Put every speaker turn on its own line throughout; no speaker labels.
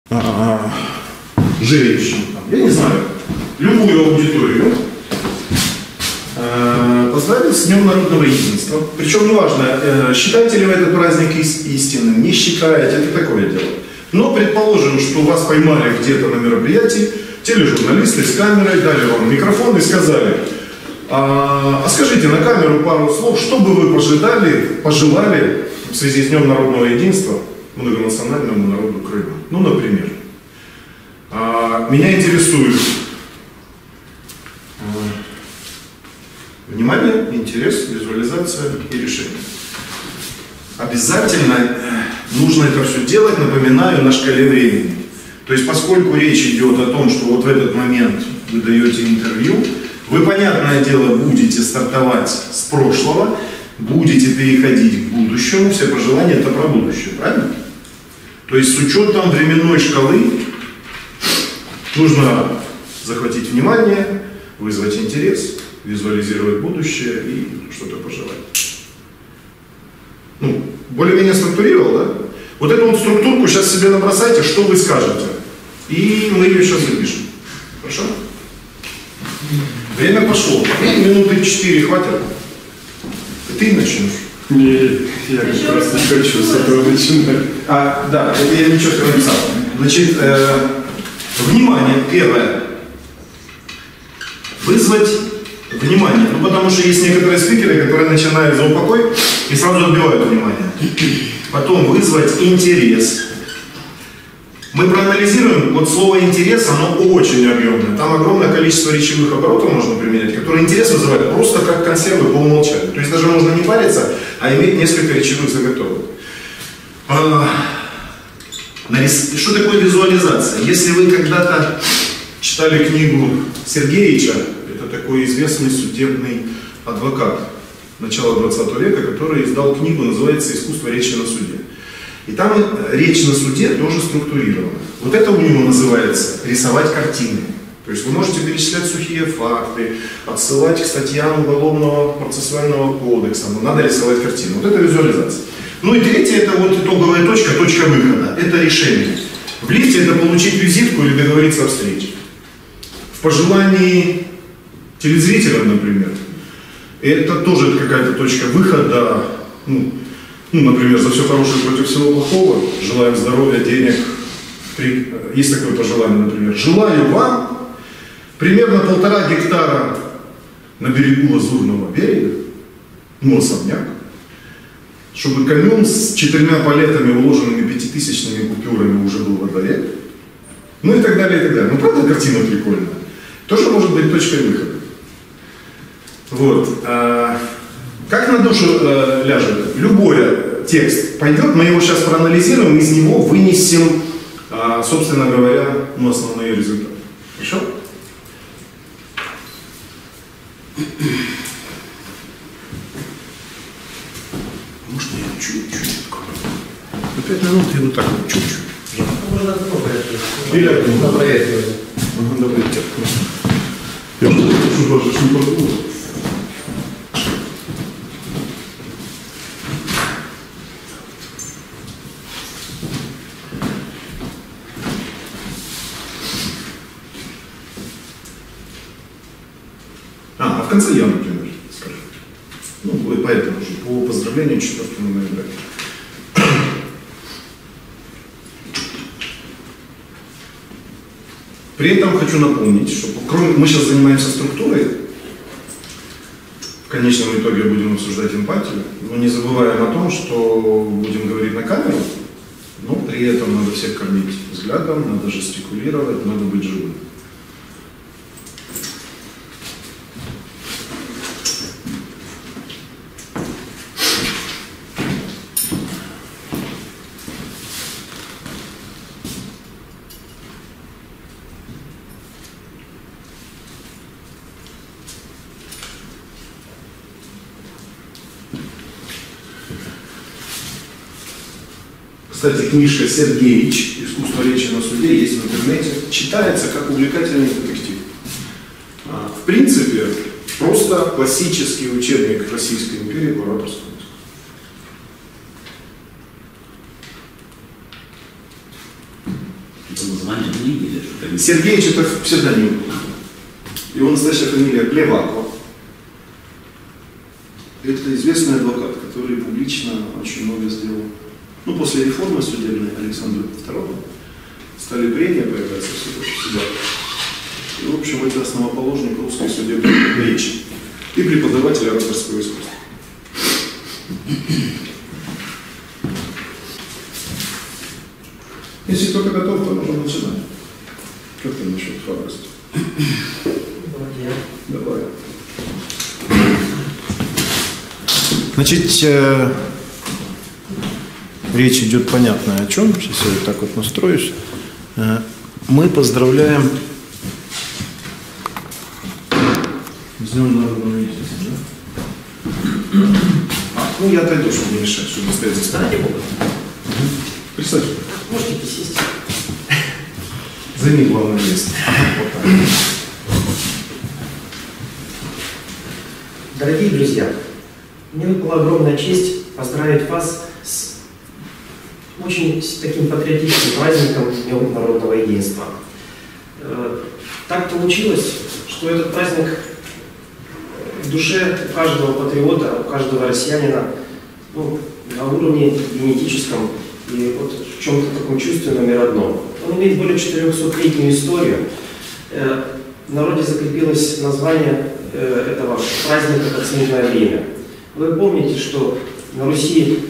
женщин, я не знаю, любую аудиторию, поздравить с Днем Народного Единства. Причем неважно, считаете ли вы этот праздник истинным, не считаете, это такое дело. Но предположим, что вас поймали где-то на мероприятии, тележурналисты с камерой, дали вам микрофон и сказали: а скажите на камеру пару слов, что бы вы пожелали в связи с Днем Народного Единства многонациональному народу Крыма. Ну, например, меня интересует внимание, интерес, визуализация и решение. Обязательно нужно это все делать, напоминаю, на шкале времени. То есть, поскольку речь идет о том, что вот в этот момент вы даете интервью, вы, понятное дело, будете стартовать с прошлого, будете переходить к будущему, все пожелания это про будущее, правильно? То есть, с учетом временной шкалы нужно захватить внимание, вызвать интерес, визуализировать будущее и что-то пожелать. Ну, более-менее структурировал, да? Вот эту вот структурку сейчас себе набросайте, что вы скажете. И мы ее сейчас запишем. Хорошо? Время пошло. Минуты 4 хватит? Ты начнешь?
Нет, я просто не хочу с этого начинать.
Да, это я ничего не написал. Значит, внимание, первое. Вызвать внимание. Ну, потому что есть некоторые спикеры, которые начинают за упокой и сразу отбивают внимание. Потом вызвать интерес. Мы проанализируем, вот слово интерес, оно очень объемное. Там огромное количество речевых оборотов можно применять, которые интерес вызывают просто как консервы по умолчанию. То есть даже можно не париться, а иметь несколько речевых заготовок. Что такое визуализация? Если вы когда-то читали книгу Сергеевича, это такой известный судебный адвокат начала 20 века, который издал книгу, называется «Искусство речи на суде». И там речь на суде тоже структурирована. Вот это у него называется рисовать картины. То есть вы можете перечислять сухие факты, отсылать к статьям Уголовного процессуального кодекса, но надо рисовать картины. Вот это визуализация. Ну и третье, это вот итоговая точка, точка выхода. Это решение. В лифте это получить визитку или договориться о встрече. В пожелании телезрителям, например, это тоже какая-то точка выхода. Ну, например, за все хорошее против всего плохого, желаем здоровья, денег. Есть такое пожелание, например. Желаю вам примерно 1,5 гектара на берегу Лазурного берега, особняк, чтобы камен с 4 палетами, уложенными 5000-ми купюрами, уже был во дворе. Ну и так далее, и так далее. Ну, правда, картина прикольная. Тоже может быть точкой выхода. Вот. Как на душу ляжет? Любой текст пойдет, мы его сейчас проанализируем, из него вынесем, собственно говоря, основные результаты. Хорошо? Можно я чуть-чуть открою? 5 минут и вот так вот чуть-чуть.
Можно много.
Или
на проекте.
Давайте. Я прошу даже не подумал. В конце я, например, скажу. Ну, поэтому же по поздравлению 4 ноября. При этом хочу напомнить, что мы сейчас занимаемся структурой, в конечном итоге будем обсуждать эмпатию, но не забываем о том, что будем говорить на камеру, но при этом надо всех кормить взглядом, надо жестикулировать, надо быть живым. Кстати, книжка Сергеевич «Искусство речи на суде» есть в интернете. Читается как увлекательный детектив. В принципе, просто классический учебник Российской империи по ораторскому искусству.
Название книги или что-то?
Сергеевич это псевдоним. Его настоящая фамилия Плеваков. Это известный адвокат, который публично очень много сделал. Ну, после реформы судебной Александра II стали прения появляться в судах. И, в общем, это основоположник русской судебной речи и преподаватель ораторского искусства. Если кто-то готов, то можно начинать. Как там насчет храбрости? Давай. Значит, речь идет понятно о чем. Сейчас я вот так вот настроюсь. Мы поздравляем с Днем народного единства. Ну я отойду, чтобы не мешать, чтобы стоять за столом. Представь.
Можете присесть.
Займи главное место. Вот так.
Дорогие друзья, мне была огромная честь поздравить вас с очень таким патриотическим праздником Днем народного единства. Так получилось, что этот праздник в душе у каждого патриота, у каждого россиянина, ну, на уровне генетическом и вот в чем-то таком чувственном и родном. Он имеет более 400-летнюю историю. В народе закрепилось название этого праздника как «Снежное время». Вы помните, что на Руси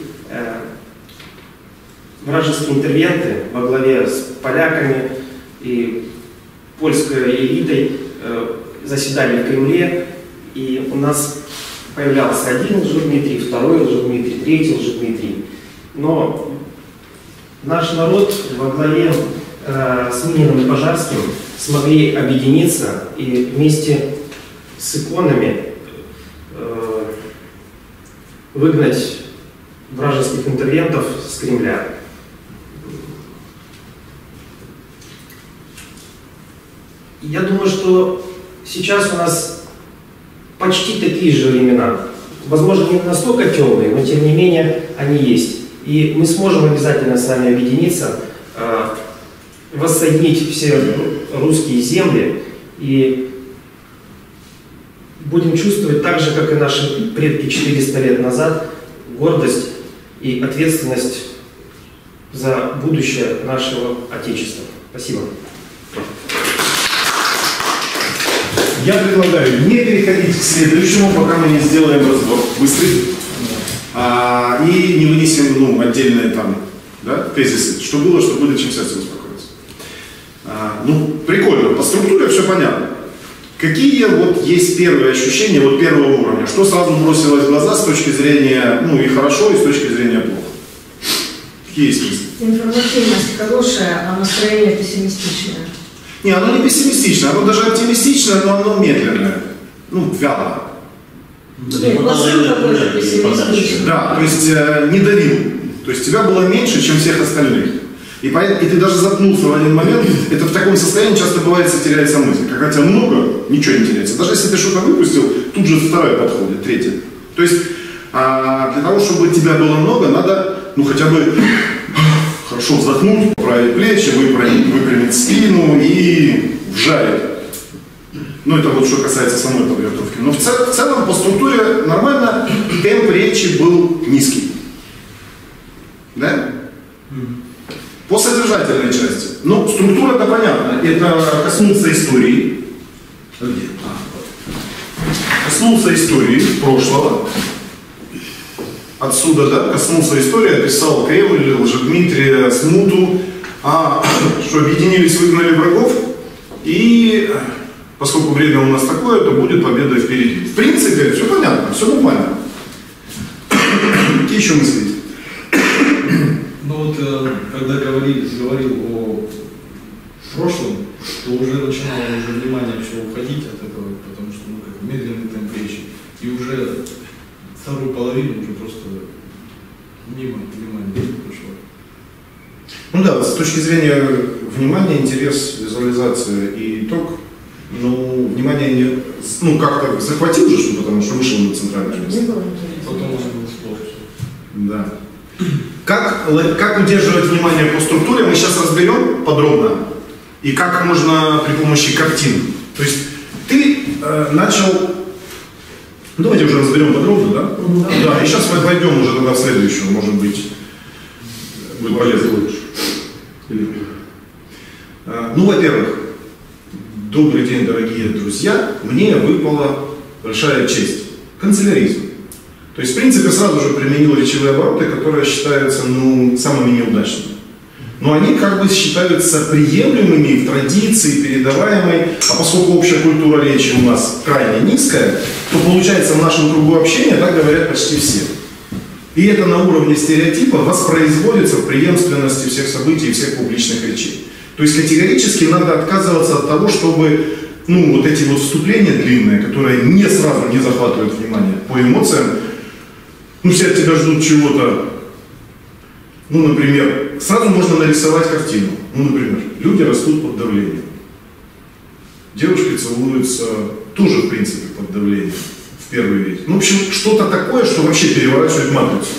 вражеские интервенты во главе с поляками и польской элитой заседали в Кремле, и у нас появлялся один Лжедмитрий, второй Лжедмитрий, третий Лжедмитрий. Но наш народ во главе с Мининым и Пожарским смогли объединиться и вместе с иконами выгнать вражеских интервентов с Кремля. Я думаю, что сейчас у нас почти такие же времена. Возможно, не настолько темные, но тем не менее они есть. И мы сможем обязательно с вами объединиться, воссоединить все русские земли и будем чувствовать так же, как и наши предки 400 лет назад, гордость и ответственность за будущее нашего Отечества. Спасибо.
Я предлагаю не переходить к следующему, пока мы не сделаем разбор быстрый и не вынесем отдельные там, тезисы, что было, что будет, чем сердце успокоится. Прикольно, по структуре все понятно. Какие вот есть первые ощущения вот первого уровня? Что сразу бросилось в глаза с точки зрения, и хорошо, и с точки зрения плохо? Какие есть мысли?
Информативность хорошая, а настроение пессимистичное.
Не, оно не пессимистичное, оно даже оптимистичное, но оно медленное. Вяло.
Нет, посыл какой-то пессимистичный.
Да, то есть не давил. То есть тебя было меньше, чем всех остальных. И ты даже запнулся в один момент, это в таком состоянии часто бывает, что теряется мысль. Когда тебя много, ничего не теряется. Даже если ты что-то выпустил, тут же второе подходит, третье. То есть для того, чтобы тебя было много, надо хотя бы хорошо вздохнуть, поправить плечи, выпрямить спину и вжарить. Это вот что касается самой подготовки. Но в целом по структуре нормально, темп речи был низкий. Да? По содержательной части. Структура-то понятна. Это коснулся истории. Коснулся истории прошлого. Отсюда, коснулся истории, описал Кремль, Лжедмитрия, смуту. Что объединились, выгнали врагов. И поскольку время у нас такое, то будет победа впереди. В принципе, все понятно, все нормально. Какие еще мысли?
Когда говорил о прошлом, то уже начинало внимание все уходить от этого, потому что медленный темп речи. И уже вторую половину уже просто мимо внимания прошло.
С точки зрения внимания, интерес, визуализация и итог, внимание не, как-то захватил же, потому что вышел на центральное место.
Потом уже было сложно.
Да. Как удерживать внимание по структуре, мы сейчас разберем подробно. И как можно при помощи картин. То есть ты начал... Давайте уже разберем подробно, да? Да, и сейчас мы войдем уже тогда в следующую, может быть, будет полезно лучше. Ну, во-первых, добрый день, дорогие друзья, мне выпала большая честь. Канцеляризм. То есть, в принципе, сразу же применил речевые обороты, которые считаются, ну, самыми неудачными. Но они как бы считаются приемлемыми в традиции, передаваемой, а поскольку общая культура речи у нас крайне низкая, то получается в нашем кругу общения так говорят почти все. И это на уровне стереотипа воспроизводится в преемственности всех событий и всех публичных речей. То есть категорически надо отказываться от того, чтобы, ну, вот эти вот вступления длинные, которые не сразу не захватывают внимание по эмоциям, ну, все от тебя ждут чего-то. Ну, например, сразу можно нарисовать картину. Ну, например, люди растут под давлением. Девушки целуются тоже, в принципе, под давлением в первый век. Ну, в общем, что-то такое, что вообще переворачивает матрицу.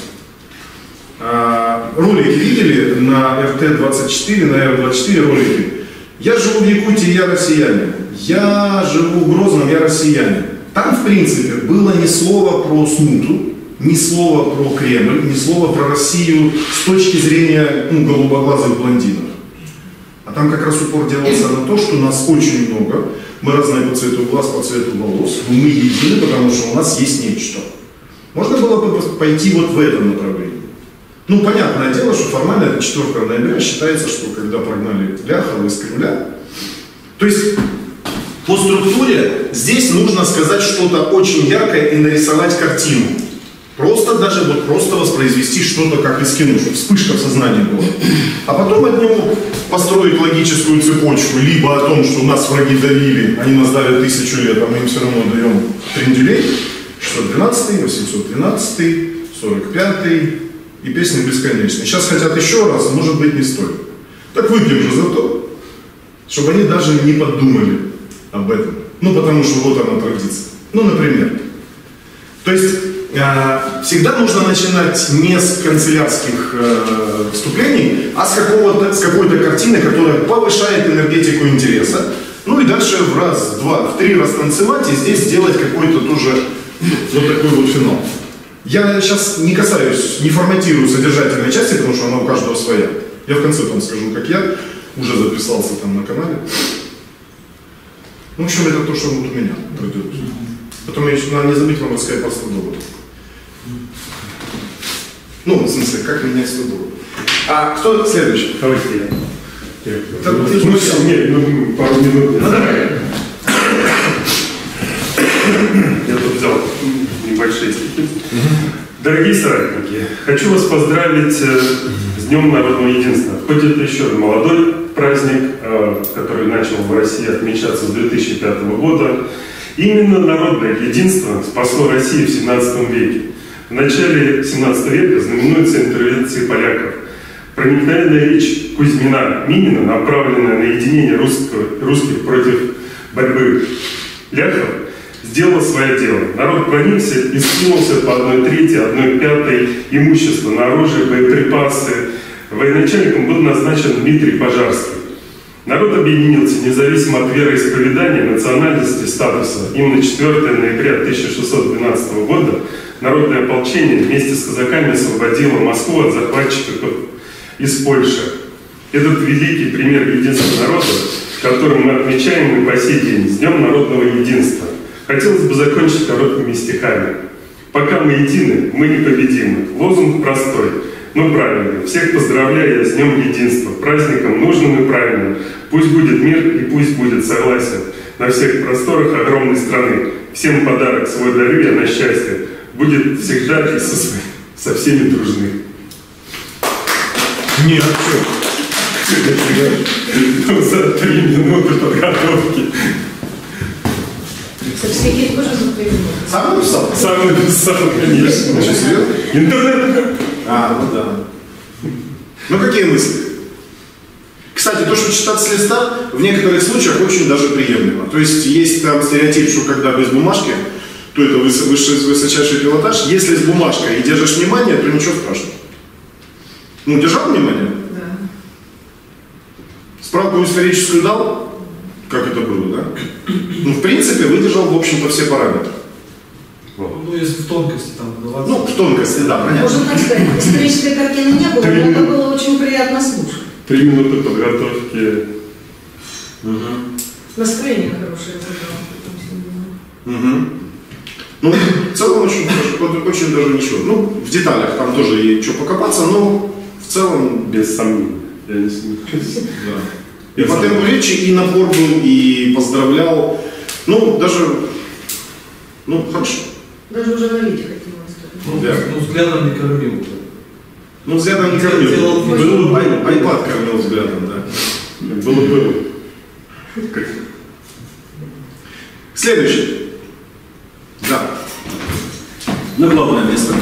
Ролики видели на РТ-24, на Р-24 ролики. Я живу в Якутии, я россиянин. Я живу в Грозном, я россиянин. Там, в принципе, было ни слова про смуту, ни слова про Кремль, ни слова про Россию с точки зрения, ну, голубоглазых блондинов. А там как раз упор делался на то, что нас очень много, мы разные по цвету глаз, по цвету волос, но мы едины, потому что у нас есть нечто. Можно было бы пойти вот в этом направлении. Ну, понятное дело, что формально это 4 ноября считается, что когда прогнали Ляхова из Кремля. То есть по структуре здесь нужно сказать что-то очень яркое и нарисовать картину. Просто даже вот просто воспроизвести что-то как из кино, чтобы вспышка в сознании была. А потом от него построить логическую цепочку, либо о том, что нас враги давили, они нас давят 1000 лет, а мы им все равно даем тренделей, 612, 812, 45 и песни бесконечные. Сейчас хотят еще раз, может быть, не стоит. Так выпьем же за то, чтобы они даже не подумали об этом. Ну, потому что вот она традиция. Ну, например. То есть всегда нужно начинать не с канцелярских вступлений, а с какой-то картины, которая повышает энергетику интереса. Ну и дальше в раз, в два, в три растанцевать и здесь сделать какой-то тоже вот такой вот финал. Я сейчас не касаюсь, не форматирую содержательной части, потому что она у каждого своя. Я в конце там скажу, как я уже записался там на канале. Ну, в общем, это то, что вот у меня пройдет. Потом я еще надо не забыть вам рассказать про 100 долларов. Ну, в смысле, как менять 100 долларов. А кто следующий?
Давайте я.
Нет,
ну, пару минут. Я тут взял небольшие стихи. Дорогие соратники, хочу вас поздравить с Днем Народного Единства. Хоть это еще молодой праздник, который начал в России отмечаться с 2005 года, именно народное единство спасло Россию в 17 веке. В начале 17 века знаменуется интервенцией поляков. Проникновенная речь Кузьмина Минина, направленная на единение русских против борьбы ляхов, сделала свое дело. Народ проникся и скинулся по 1/3, 1/5 имущества на оружие, боеприпасы. Военачальником был назначен Дмитрий Пожарский. Народ объединился независимо от вероисповедания, национальности, статуса. Именно 4 ноября 1612 года народное ополчение вместе с казаками освободило Москву от захватчиков из Польши. Этот великий пример единства народа, который мы отмечаем и по сей день, с Днем Народного Единства. Хотелось бы закончить короткими стихами. «Пока мы едины, мы непобедимы». Лозунг простой, но правильный. Всех поздравляю с Днем Единства, праздником нужным и правильным. Пусть будет мир и пусть будет согласие на всех просторах огромной страны. Всем подарок свой дарю я на счастье. Будет всегда и со всеми дружны.
Нет,
Ну, за 3 минуты подготовки.
Сергей тоже например.
сам написал?
Сам написал, конечно.
Очень серьезно?
Интернет.
Ну да. Ну какие мысли? Кстати, то, что читать с листа, в некоторых случаях очень даже приемлемо. То есть там стереотип, что когда без бумажки, то это высочайший пилотаж. Если с бумажкой и держишь внимание, то ничего страшного. Ну, держал внимание?
Да.
Справку историческую дал, как это было, да? Ну, в принципе, выдержал, в общем-то, все параметры.
Ну, если в тонкости там вдаваться.
Ну, в тонкости, да, понятно.
Можно так сказать, исторической картины не было, но это было очень приятно слушать.
3 минуты подготовки.
Настроение хорошее было.
Ну, в целом очень даже ничего. Ну, в деталях там тоже есть что покопаться, но в целом...
Без сомнений. Я не сомневаюсь.
Да. И по темпу речи, и напор был, и поздравлял. Ну, даже... Ну, хорошо.
Даже уже налить хотелось.
Ну,
Да.
ну, взглядом не кормил.
Ну, взглядом не кормил.
Делал
Был айпад кормил взглядом, да. Было. Следующий. Да.
На главное место.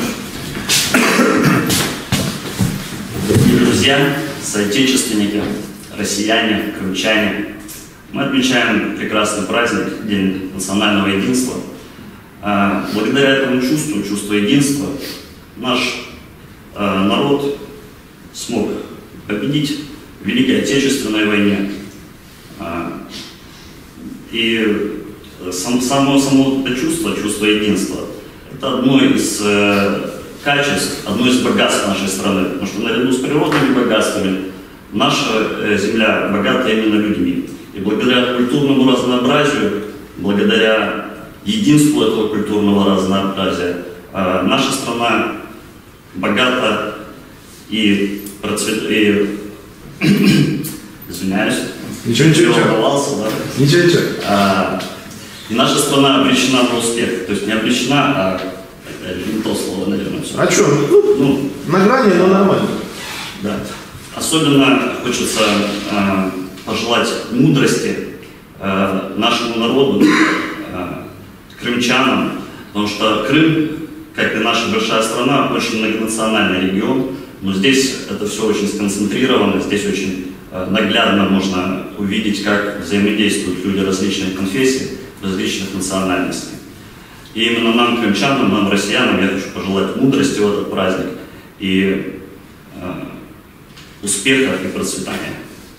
Друзья, соотечественники, россияне, крымчане, мы отмечаем прекрасный праздник, День национального единства. Благодаря этому чувству единства, наш народ смог победить в Великой Отечественной войне. И само это чувство единства, это одно из качеств, одно из богатств нашей страны. Потому что наряду с природными богатствами наша земля богата именно людьми. И благодаря культурному разнообразию, благодаря единству этого культурного разнообразия, наша страна богата и процветает. Извиняюсь.
Ничего.
Волновался, да?
Ничего.
И наша страна обречена на успех. То есть не обречена, а не то слово, наверное, все.
А что?
Ну,
На грани, но нормально.
да. Особенно хочется пожелать мудрости нашему народу, крымчанам, потому что Крым, как и наша большая страна, очень многонациональный регион, но здесь это все очень сконцентрировано, здесь очень наглядно можно увидеть, как взаимодействуют люди различных конфессий, различных национальностей. И именно нам, крымчанам, нам, россиянам, я хочу пожелать мудрости в этот праздник и успеха и процветания.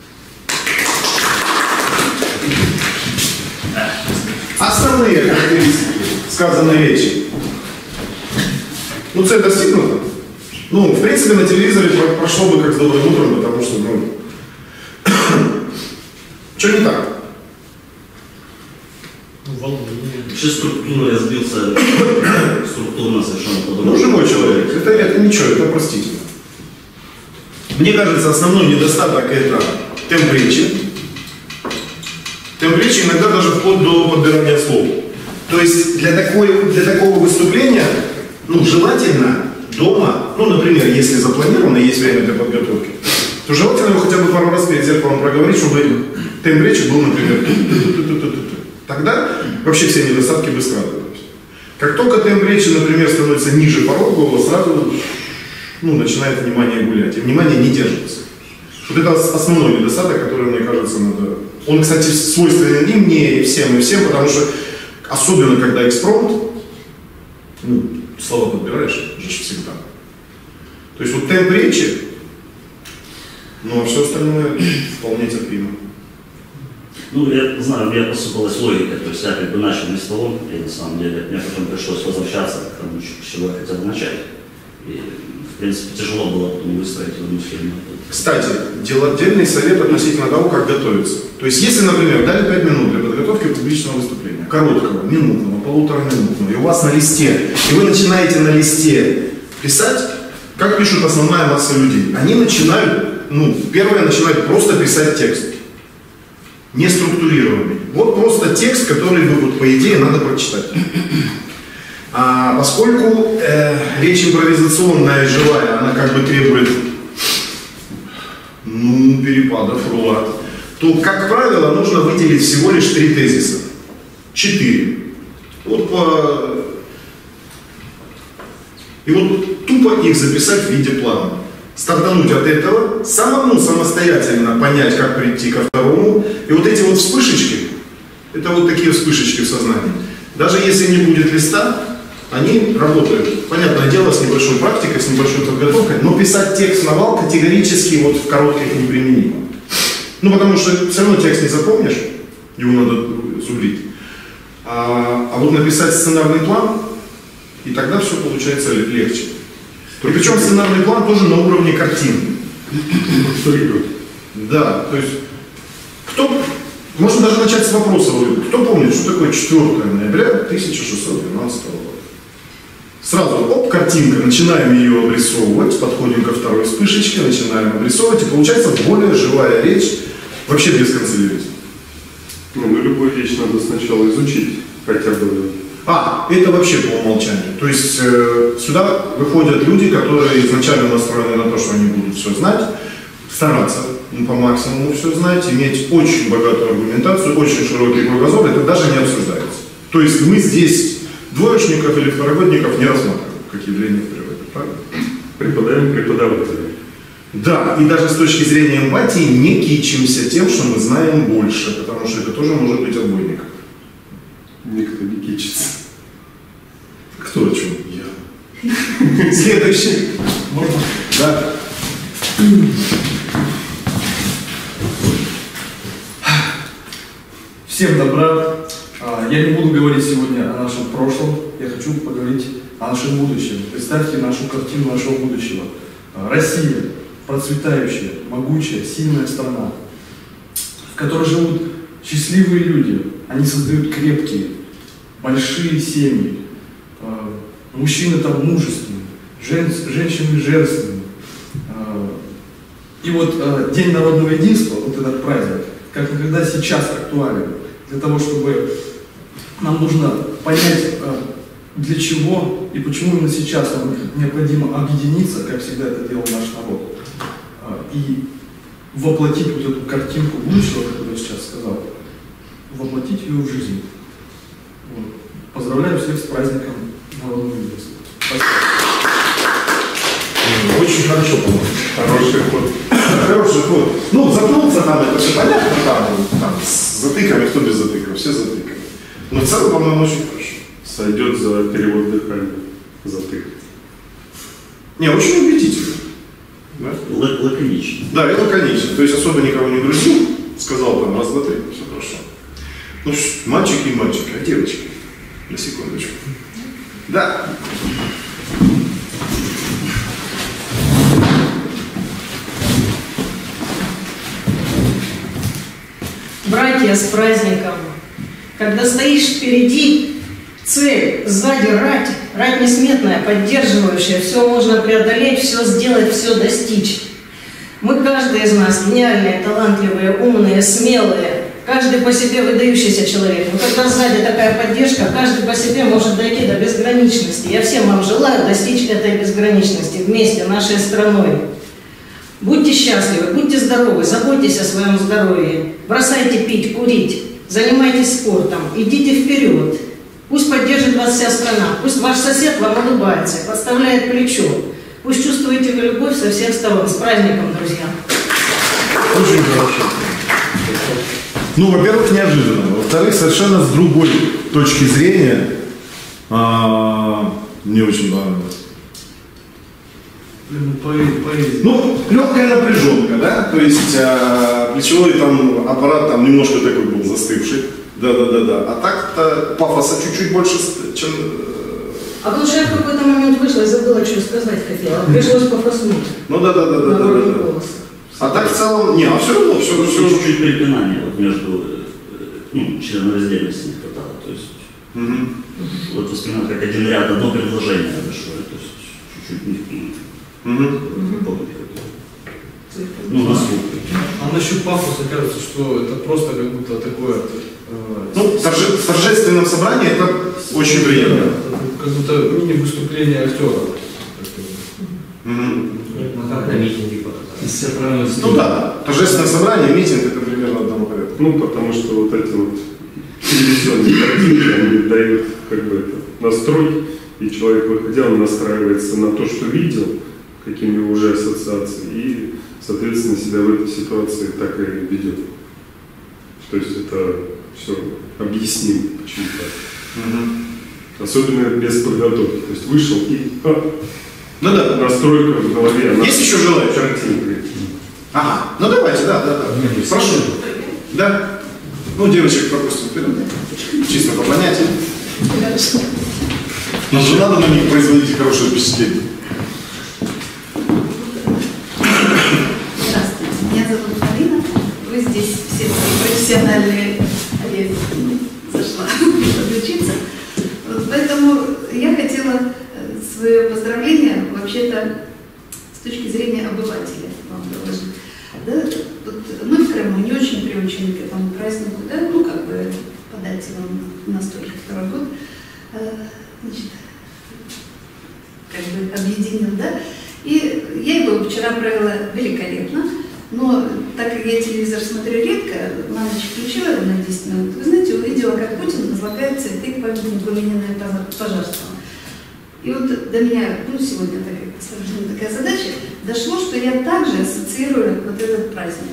Основные характеристики сказанной речи. Ну, цель достигнута. Ну, в принципе, на телевизоре прошло бы как с добрым утром, потому что, ну, что не так?
Вообще структурно я сбился, структурно совершенно по-другому.
Ну, живой человек. Это ничего, это простительно. Мне кажется, основной недостаток это темп речи. Темп речи иногда даже вплоть до подбирания слов. То есть для такого выступления, ну, желательно дома, ну, например, если запланировано, есть время для подготовки, то желательно его хотя бы пару раз перед зеркалом проговорить, чтобы темп речи был, например, тогда вообще все недостатки бы скрадывались. Как только темп речи, например, становится ниже порога, сразу, ну, начинает внимание гулять, и внимание не держится. Вот это основной недостаток, который, мне кажется, надо... Он, кстати, свойственен и мне, и всем, потому что, особенно когда экспромт, ну, слова подбираешь, же всегда. То есть вот темп речи, ну, а все остальное вполне терпимо.
Ну, я знаю, у меня посыпалась логика, то есть я как бы начал не с того, и на самом деле мне потом пришлось возвращаться к тому, с чего я хотел начать. И, в принципе, тяжело было потом выстроить одну схему.
Кстати, отдельный совет относительно того, как готовиться. То есть, если, например, дали 5 минут для подготовки публичного выступления, короткого, минутного, полутораминутного, и у вас на листе, и вы начинаете на листе писать, как пишут основная масса людей. Они начинают, ну, первое, начинают просто писать текст. Не структурированный. Вот просто текст, который, вот, по идее, надо прочитать. Поскольку речь импровизационная и живая, она как бы требует, ну, перепадов, руат, то, как правило, нужно выделить всего лишь 3 тезиса. 4. И вот тупо их записать в виде плана. Стартануть от этого, самому самостоятельно понять, как прийти ко второму. И вот эти вот вспышечки, это вот такие вспышечки в сознании. Даже если не будет листа, они работают. Понятное дело, с небольшой практикой, с небольшой подготовкой, но писать текст на вал категорически вот в коротких неприменимо. Ну, потому что все равно текст не запомнишь, его надо зубрить. А вот написать сценарный план, и тогда все получается легче. И причем сценарный план тоже на уровне картины. Да, то есть, можно даже начать с вопроса, кто помнит, что такое 4 ноября 1612 года? Сразу, картинка, начинаем ее обрисовывать, подходим ко второй вспышечке, начинаем обрисовывать, и получается более живая речь, вообще без канцеляризма.
Ну, любую вещь надо сначала изучить, хотя бы.
Это вообще по умолчанию. То есть сюда выходят люди, которые изначально настроены на то, что они будут все знать, стараться по максимуму все знать, иметь очень богатую аргументацию, очень широкий кругозор, это даже не обсуждается. То есть мы здесь двоечников или второгодников не рассматриваем, как явление в природе, правильно?
Преподаем преподавателям.
Да, и даже с точки зрения эмпатии не кичимся тем, что мы знаем больше, потому что это тоже может быть отбойником.
Никто не кичится.
Кто о чем? Я. Следующий.
Можно?
Да.
Всем добра. Я не буду говорить сегодня о нашем прошлом, я хочу поговорить о нашем будущем. Представьте нашу картину нашего будущего. Россия, процветающая, могучая, сильная страна, в которой живут счастливые люди. Они создают крепкие, большие семьи. Мужчины там мужественные, женщины женственные. И вот День народного единства, вот этот праздник, как никогда сейчас актуален, для того, чтобы нам нужно понять, для чего и почему именно сейчас нам необходимо объединиться, как всегда это делал наш народ, и воплотить вот эту картинку будущего, которую я сейчас сказал, воплотить ее в жизнь. Вот. Поздравляю всех с праздником народного единства. Спасибо.
Очень хорошо, по-моему.
Хороший ход.
Хороший ход. Ну, запнулся там, это все понятно, там с затыками, кто без затыков, все затыками. Но в целом, по-моему, очень хорошо.
Сойдет за перевод дыхания. Затык.
Не, очень убедительно. Да?
Лаконично.
Да, это лаконично. То есть особо никого не грустил, сказал там раз, два, три, все хорошо. Ну, мальчики и мальчики, а девочки? На секундочку. Да.
Братья, с праздником! Когда стоишь впереди, цель, сзади рать, рать несметная, поддерживающая, все можно преодолеть, все сделать, все достичь. Мы, каждый из нас, гениальные, талантливые, умные, смелые, каждый по себе выдающийся человек. Но когда сзади такая поддержка, каждый по себе может дойти до безграничности. Я всем вам желаю достичь этой безграничности вместе, нашей страной. Будьте счастливы, будьте здоровы, заботьтесь о своем здоровье, бросайте пить, курить, занимайтесь спортом, идите вперед. Пусть поддержит вас вся страна, пусть ваш сосед вам улыбается, подставляет плечо. Пусть чувствуете вы любовь со всех сторон. С праздником, друзья!
Очень хорошо. Ну, во-первых, неожиданно. Во-вторых, совершенно с другой точки зрения. Мне очень понравилось. Ну, легкая напряженка, да? То есть плечевой там аппарат там немножко такой был застывший. Да. А так-то пафоса чуть-чуть больше, чем...
А потому что я в какой-то момент вышла и забыла, что сказать хотела. Пришлось пофаснуть.
Ну да. А так в целом, все равно, все
Чуть-чуть перепинания вот между членораздельности не хватало. То есть вот воспринимать как один ряд, одно предложение большое. То есть чуть-чуть не на слух.
А насчет пафоса кажется, что это просто как будто такое...
Ну, в торжественном собрании это очень приятно.
Как будто мини-выступление актера.
Как на митинге.
Ну да, торжественное собрание, митинг это примерно одного порядка.
Ну, потому что вот эти вот телевизионные картинки, они дают как бы это настрой, и человек, выходя, он настраивается на то, что видел, какие у него уже ассоциации, и, соответственно, себя в этой ситуации так и ведет. То есть это все объяснимо, почему так. Особенно без подготовки. То есть вышел и настройка в голове.
Есть еще желающие?
Картинка.
Ага, ну давайте, да. Прошу. Да. Ну, девочек пропустим вперед. Чисто по понятию. Нам же надо на них производить хорошее впечатление.
Здравствуйте, меня зовут Марина. Вы здесь все профессиональные, я зашла подучиться. Вот поэтому я хотела свое поздравление вообще-то с точки зрения обывателя вам доложить. Да, вот мы в Крыму не очень приучены к этому празднику, да, ну как бы подать вам на 102 год, значит, как бы объединил, да. И я его вчера провела великолепно, но так как я телевизор смотрю редко, на ночь включила его на 10 минут, вы знаете, увидела, как Путин возлагает цветы к памятнику Ленина и Пожарского. И вот до меня, ну сегодня сложилась такая задача, дошло, что я также ассоциирую вот этот праздник.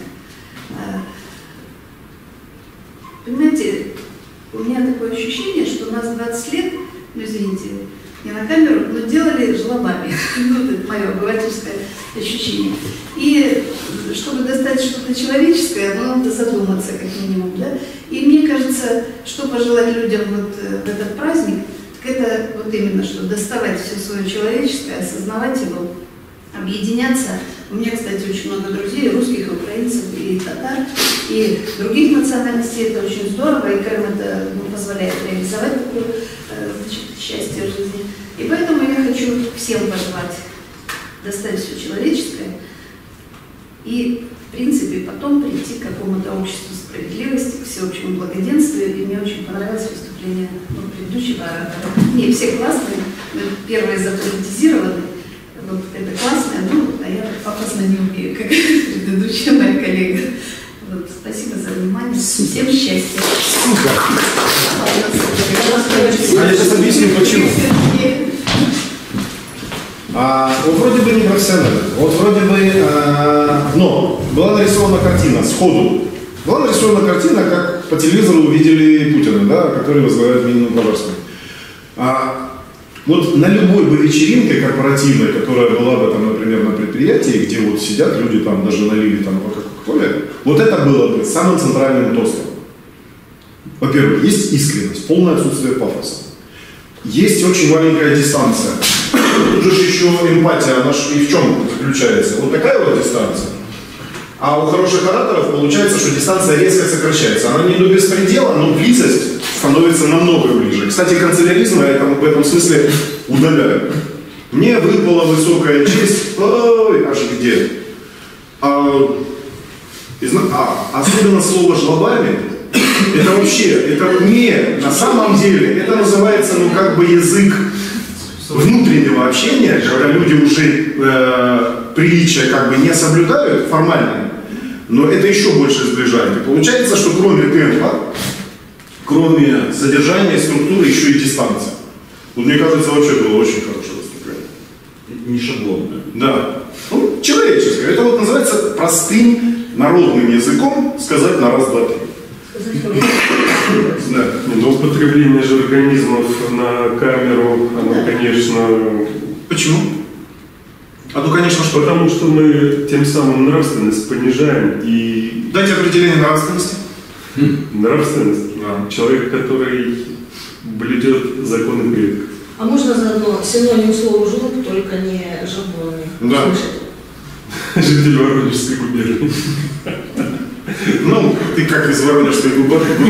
Понимаете, у меня такое ощущение, что у нас 20 лет, ну извините, не на камеру, но делали жлобами. Ну, это мое обывательское ощущение. И чтобы достать что-то человеческое, надо задуматься как минимум, да? И мне кажется, что пожелать людям вот в этот праздник, так это вот именно, что доставать все свое человеческое, осознавать его, объединяться. У меня, кстати, очень много друзей, русских, украинцев, и татар, и других национальностей. Это очень здорово, и Крым это позволяет реализовать такое счастье в жизни. И поэтому я хочу всем пожелать достать все человеческое и, в принципе, потом прийти к какому-то обществу справедливости, к всеобщему благоденствию. И мне очень понравилось выступление предыдущего оратора. Не, все классные, первые заполитизированы. Вот это классное, ну, а я пафосно не умею, как предыдущая моя коллега. Вот, спасибо за внимание. Всем счастья.
Я сейчас объясню, почему. Вот вроде бы не профессионально, вот вроде бы, но была нарисована картина сходу. Была нарисована картина, как по телевизору увидели Путина, да, который возглавляет Ленина Пожарского. Вот на любой бы вечеринке корпоративной, которая была бы там, например, на предприятии, где вот сидят люди, там даже налили там по Кока-Коле, вот это было бы самым центральным тостом. Во-первых, есть искренность, полное отсутствие пафоса. Есть очень маленькая дистанция. Тут же еще эмпатия, она и в чем заключается? Вот такая вот дистанция. А у хороших ораторов получается, что дистанция резко сокращается. Она не до беспредела, но близость становится намного ближе. Кстати, канцеляризм я в этом смысле удаляю. Мне выпала высокая честь, ой, аж где? Особенно слово «жлобами», это вообще, это не, на самом деле, это называется, ну, как бы язык внутреннего общения, когда люди уже приличия как бы не соблюдают формально, но это еще больше сближает. И получается, что кроме темпа, кроме содержания, структуры, еще и дистанция. Вот мне кажется, вообще было очень хорошее выступление.
Не шаблонное.
Да. Ну, человеческое. Это вот называется простым народным языком сказать на раз, два, три.
Да. Но употребление же организмов на камеру, оно, конечно...
Почему? Ну, конечно, что?
Потому что мы тем самым нравственность понижаем и...
Дайте определение нравственности.
Нравственность? Да. Человек, который блюдет законы предков.
А можно заодно синоним слова «жлоб», только не жабоны?
Да.
Житель Воронежской губернии.
Ну, ты как из Воронежской губернии?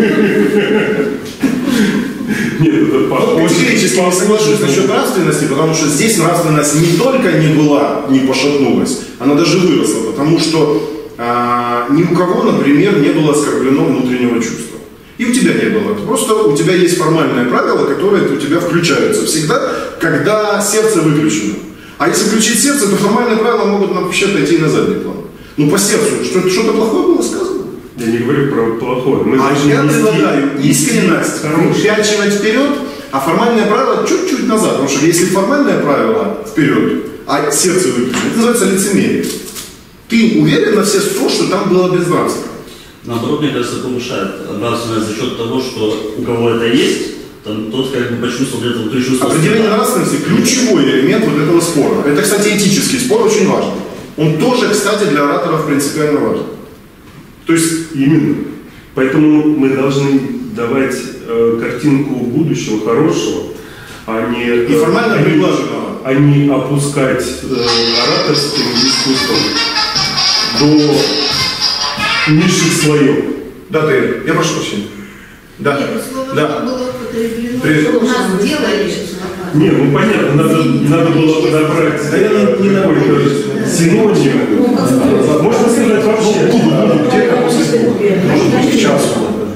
Нет, это похоже.
Категорически не соглашусь насчет нравственности, потому что здесь нравственность не только не была, не пошатнулась, она даже выросла, потому что ни у кого, например, не было оскорблено внутреннего чувства. И у тебя не было. Просто у тебя есть формальные правила, которые у тебя включаются всегда, когда сердце выключено. А если включить сердце, то формальные правила могут вообще отойти на задний план. Ну, по сердцу, что-то плохое было сказано?
Я не говорю про плохое.
Я предлагаю искренность выпячивать вперед, а формальное правило чуть-чуть назад. Потому что если формальное правило вперед, а сердце выключено, это называется лицемерие. Ты уверен на все 100, что там было безнравственно?
Наоборот, мне кажется, повышает нравственность за счет того, что у кого это есть, тот как бы почувствовал где-то внутри чувство.
Определение нравственности – ключевой элемент вот этого спора. Это, кстати, этический спор, очень важный. Он тоже, кстати, для ораторов принципиально важен.
То есть именно. Поэтому мы должны давать картинку будущего хорошего, а не
И формально приглаженного.
А не опускать ораторским искусством до низших слоев.
Да, Таир, я прошу прощения. Да,
Нет, слово
да.
было употреблено,
Привет.
что у нас делали.
Не, ну понятно, надо было подобрать
Да я не
какой-то синоним. Можно сказать вообще.
Где-то после двух. Может быть, к часу.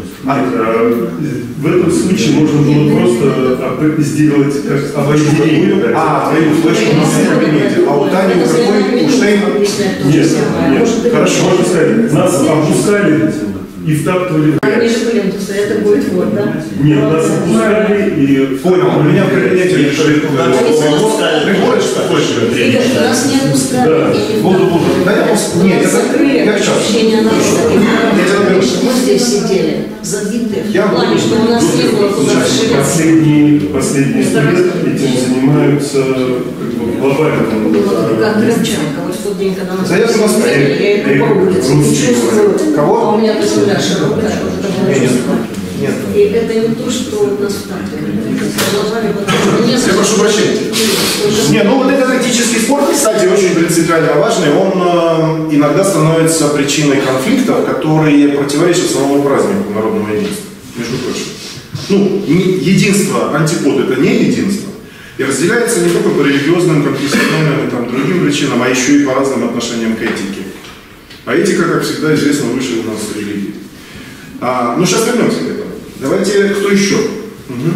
В этом случае можно было просто сделать как обойдение.
Твою флешку у нас в кабинете. А у Тани, у какой? У Штейна?
Нет. Хорошо, можно сказать, нас опускали и втаптывали.
Они же были, это будет вот, да?
Нет, нас опускали и...
Понял, у меня в кабинете решили. Приходишь,
Игорь, нас не отпускали.
Буду. Да я просто... Нет,
Закрыли
я к часу.
ощущение народа. Мы здесь сидели, забитые. В плане, что у нас не было куда расширяться.
Последние лет этим занимаются глобально.
Как Гребченко, вот в тот день, когда мы
Да я согласен.
сидели, я иду по улице, и чувствую,
Кого?
а у меня то земля широкая, это было чувство.
Нет.
И это не то, что нас втаптывали.
Я прошу прощения. Не, ну вот этот тактический спорт, кстати, очень принципиально важный. Он иногда становится причиной конфликтов, которые противоречат самому празднику народного единства. Между прочим. Ну, единство, антипод – это не единство. И разделяется не только по религиозным, конфессиональным и там, другим причинам, а еще и по разным отношениям к этике. А этика, как всегда известно, выше у нас религии. Ну, сейчас вернемся к этому. Давайте, кто еще? Угу.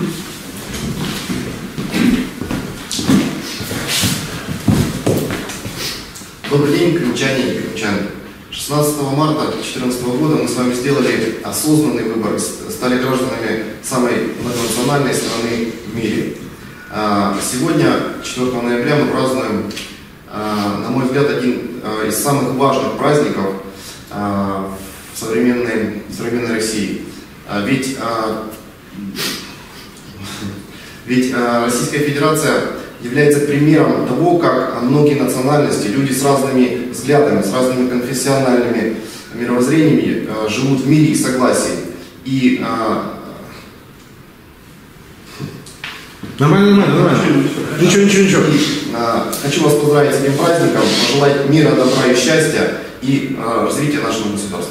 Добрый день, крымчане и крымчанки. 16 марта 2014 года мы с вами сделали осознанный выбор, стали гражданами самой многонациональной страны в мире. Сегодня, 4 ноября, мы празднуем, на мой взгляд, один из самых важных праздников в современной России. Ведь Российская Федерация является примером того, как многие национальности, люди с разными взглядами, с разными конфессиональными мировоззрениями живут в мире и согласии. И
Нормально. Ничего.
Хочу вас поздравить с этим праздником, пожелать мира, добра и счастья и развития нашего государства.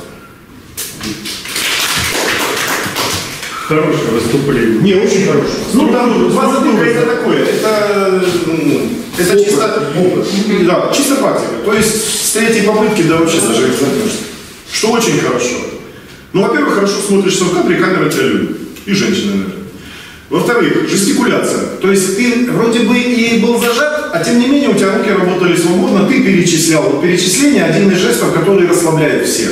Хорошее выступление.
Не, очень хорошее. Ну, там два затыка это такое. Это чисто опыт. Да, чисто практика. То есть с третьей попытки, да, вообще даже экзаменешься. Что очень хорошо. Ну, во-первых, хорошо смотришься в кадре, камера тебя любит. И женщины, наверное. Во-вторых, жестикуляция. То есть ты вроде бы и был зажат, а тем не менее у тебя руки работали свободно, ты перечислял. Вот перечисление – один из жестов, который расслабляет всех.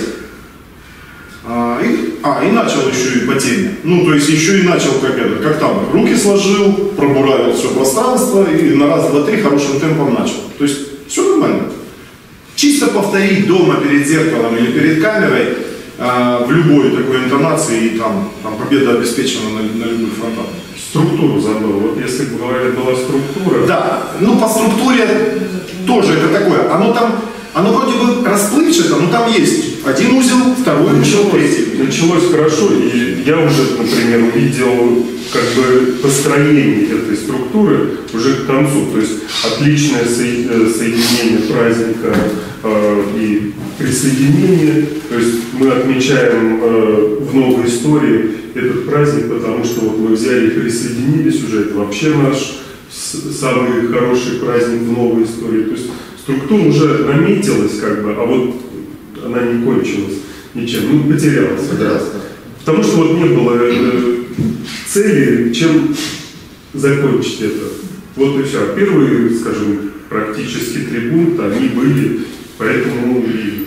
И начал еще и по теме. Ну, то есть еще и начал как там, руки сложил, пробуравил все пространство и на раз, два, три хорошим темпом начал. То есть все нормально. Чисто повторить дома перед зеркалом или перед камерой в любой такой интонации, и там победа обеспечена на любых фронтах.
Структуру забыл. Вот если бы была структура.
Да, ну по структуре тоже это такое. Оно вроде бы расплывчато, но там есть один узел, второй узел, третий.
Началось хорошо, и я уже, например, увидел как бы построение этой структуры уже к концу. То есть отличное соединение праздника и присоединение. То есть мы отмечаем в новой истории этот праздник, потому что вот мы взяли и присоединились уже. Это вообще наш самый хороший праздник в новой истории. То есть структура уже наметилась, как бы, а вот она не кончилась ничем, ну, потерялась. Потому что вот не было цели, чем закончить это. Вот и все. Первые, скажем, практически 3 пункта, они были, поэтому и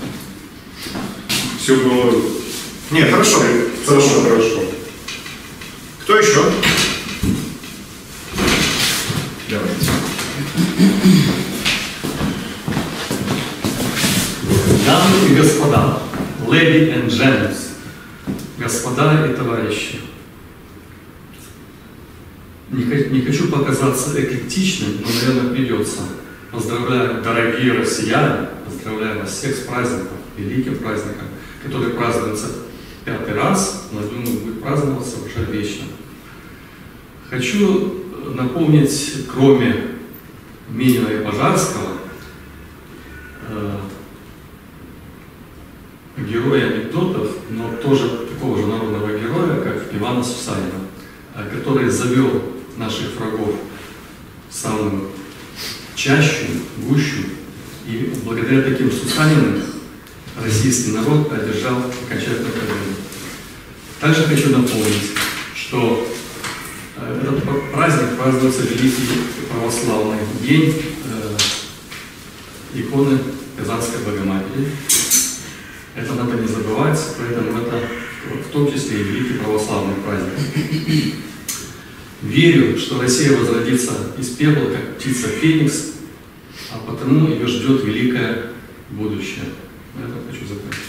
все было...
Не, хорошо.
Хорошо.
Кто еще?
Давайте. Дамы и господа, ladies and gentlemen, господа и товарищи, не хочу показаться эклектичным, но, наверное, придется. Поздравляю, дорогие россияне, поздравляю вас всех с праздником, великим праздником, который празднуется 5-й раз, но, думаю, будет праздноваться уже вечно. Хочу напомнить, кроме Минина и Пожарского, героя анекдотов, но тоже такого же народного героя, как Ивана Сусанина, который завел наших врагов в самую чащу, гущу, и благодаря таким Сусанинам российский народ одержал окончательную победу. Также хочу напомнить, что этот праздник празднуется Великий Православный день иконы Казанской Богоматери. Это надо не забывать, поэтому это в том числе и Великий Православный праздник. Верю, что Россия возродится из пепла, как птица Феникс, а потому ее ждет великое будущее. На этом хочу закончить.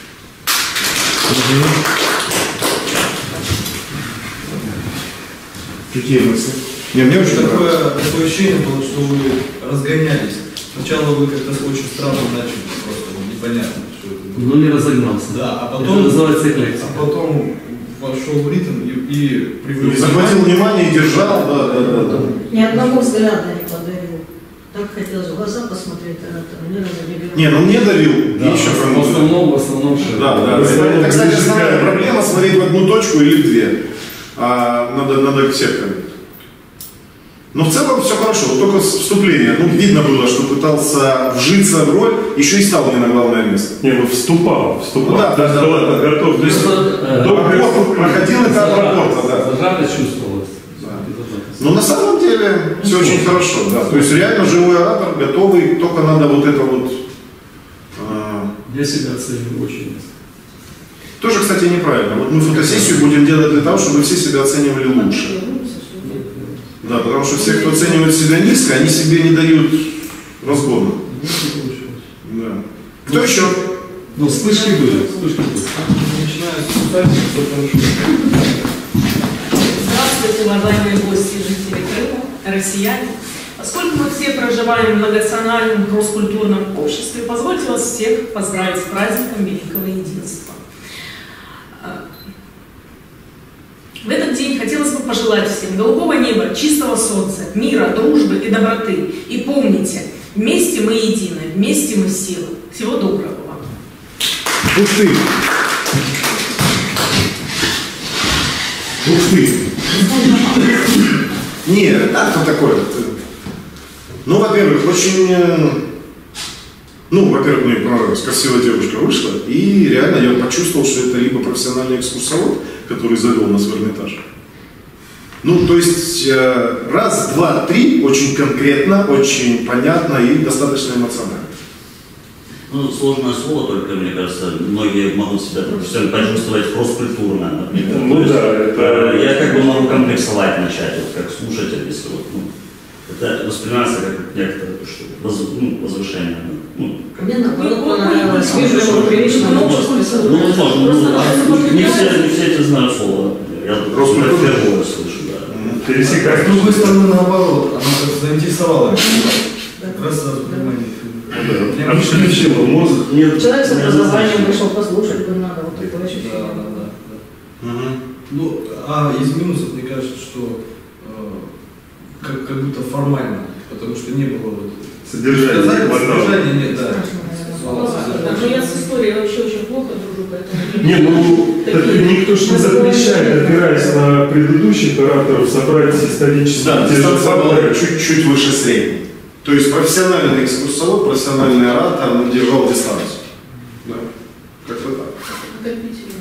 Какие мысли? Мне очень
такое ощущение было, что вы разгонялись. Сначала вы как-то очень странно начали, просто непонятно, что это было.
Ну не разогнался.
Да, а потом,
это называется эклектика.
А потом вошел в ритм и привлек.
И захватил внимание и держал, да.
Ни одного взгляда не подарил. Так хотелось в глаза посмотреть, а это ни разу не говорил.
Не, ну мне давил.
Да,
еще
в основном шею.
Да. Это, кстати, основная проблема смотреть в одну точку или в две. Надо сетками. Но в целом все хорошо, вот только вступление. Ну, видно было, что пытался вжиться в роль, еще и стал мне на главное место.
Не, ну вступал.
Ну, да.
Готов.
То есть, проходил этап рапорта, да.
Зажатость чувствовалась.
Но на самом деле все очень хорошо, да. То есть реально живой оратор, готовый, только надо вот это вот...
Я себя оцениваю очень.
Тоже, кстати, неправильно. Вот мы фотосессию будем делать для того, чтобы все себя оценивали лучше. Да, потому что все, кто оценивает себя низко, они себе не дают разгона. Да. Кто еще?
Ну, вспышки были.
Начиная с ситуации, все хорошо.
Здравствуйте, уважаемые гости, жители Крыма, россияне. Поскольку мы все проживаем в многонациональном кросс-культурном обществе, позвольте вас всех поздравить с праздником Великого Единства. В этот день хотелось бы пожелать всем голубого неба, чистого солнца, мира, дружбы и доброты. И помните, вместе мы едины, вместе мы сила. Всего доброго вам.
Ух ты! Ух ты! Нет, это такое. Ну, во-первых, очень... Ну, во-первых, мне понравилось, красивая девушка вышла, и реально я почувствовал, что это либо профессиональный экскурсовод, который завел нас в Эрмитаж. Ну, то есть, раз, два, три, очень конкретно, очень понятно и достаточно эмоционально.
Ну, сложное слово, только, мне кажется, многие могут себя почувствовать кросс-культурно, например.
Ну, да, это...
Я как бы могу комплексовать начать, вот, как слушатель, если вот, ну, это воспринимается как некоторое возвышение. Ну,
мне наоборот понравилось. Вижу, что прилично много списано.
Ну, возможно, не все эти знают слова. Я просто впервые слышу, да.
Пересекать.
С другой стороны, наоборот, она как заинтересовала. Как раз воспринимание.
Отключила мозг.
Человек с образованием вышел послушать, бы надо вот такое ощущение.
Да. Ну, а из минусов, мне кажется, что как будто формально, потому что не было вот содержания нет, да.
Но я с историей вообще очень плохо дружу, поэтому...
Не, ну, никто же не запрещает, опираясь на предыдущих ораторов, собрать исторические...
Да, дистанция была чуть-чуть выше средней. То есть профессиональный экскурсовод, профессиональный оратор, он держал дистанцию. Да, как-то так.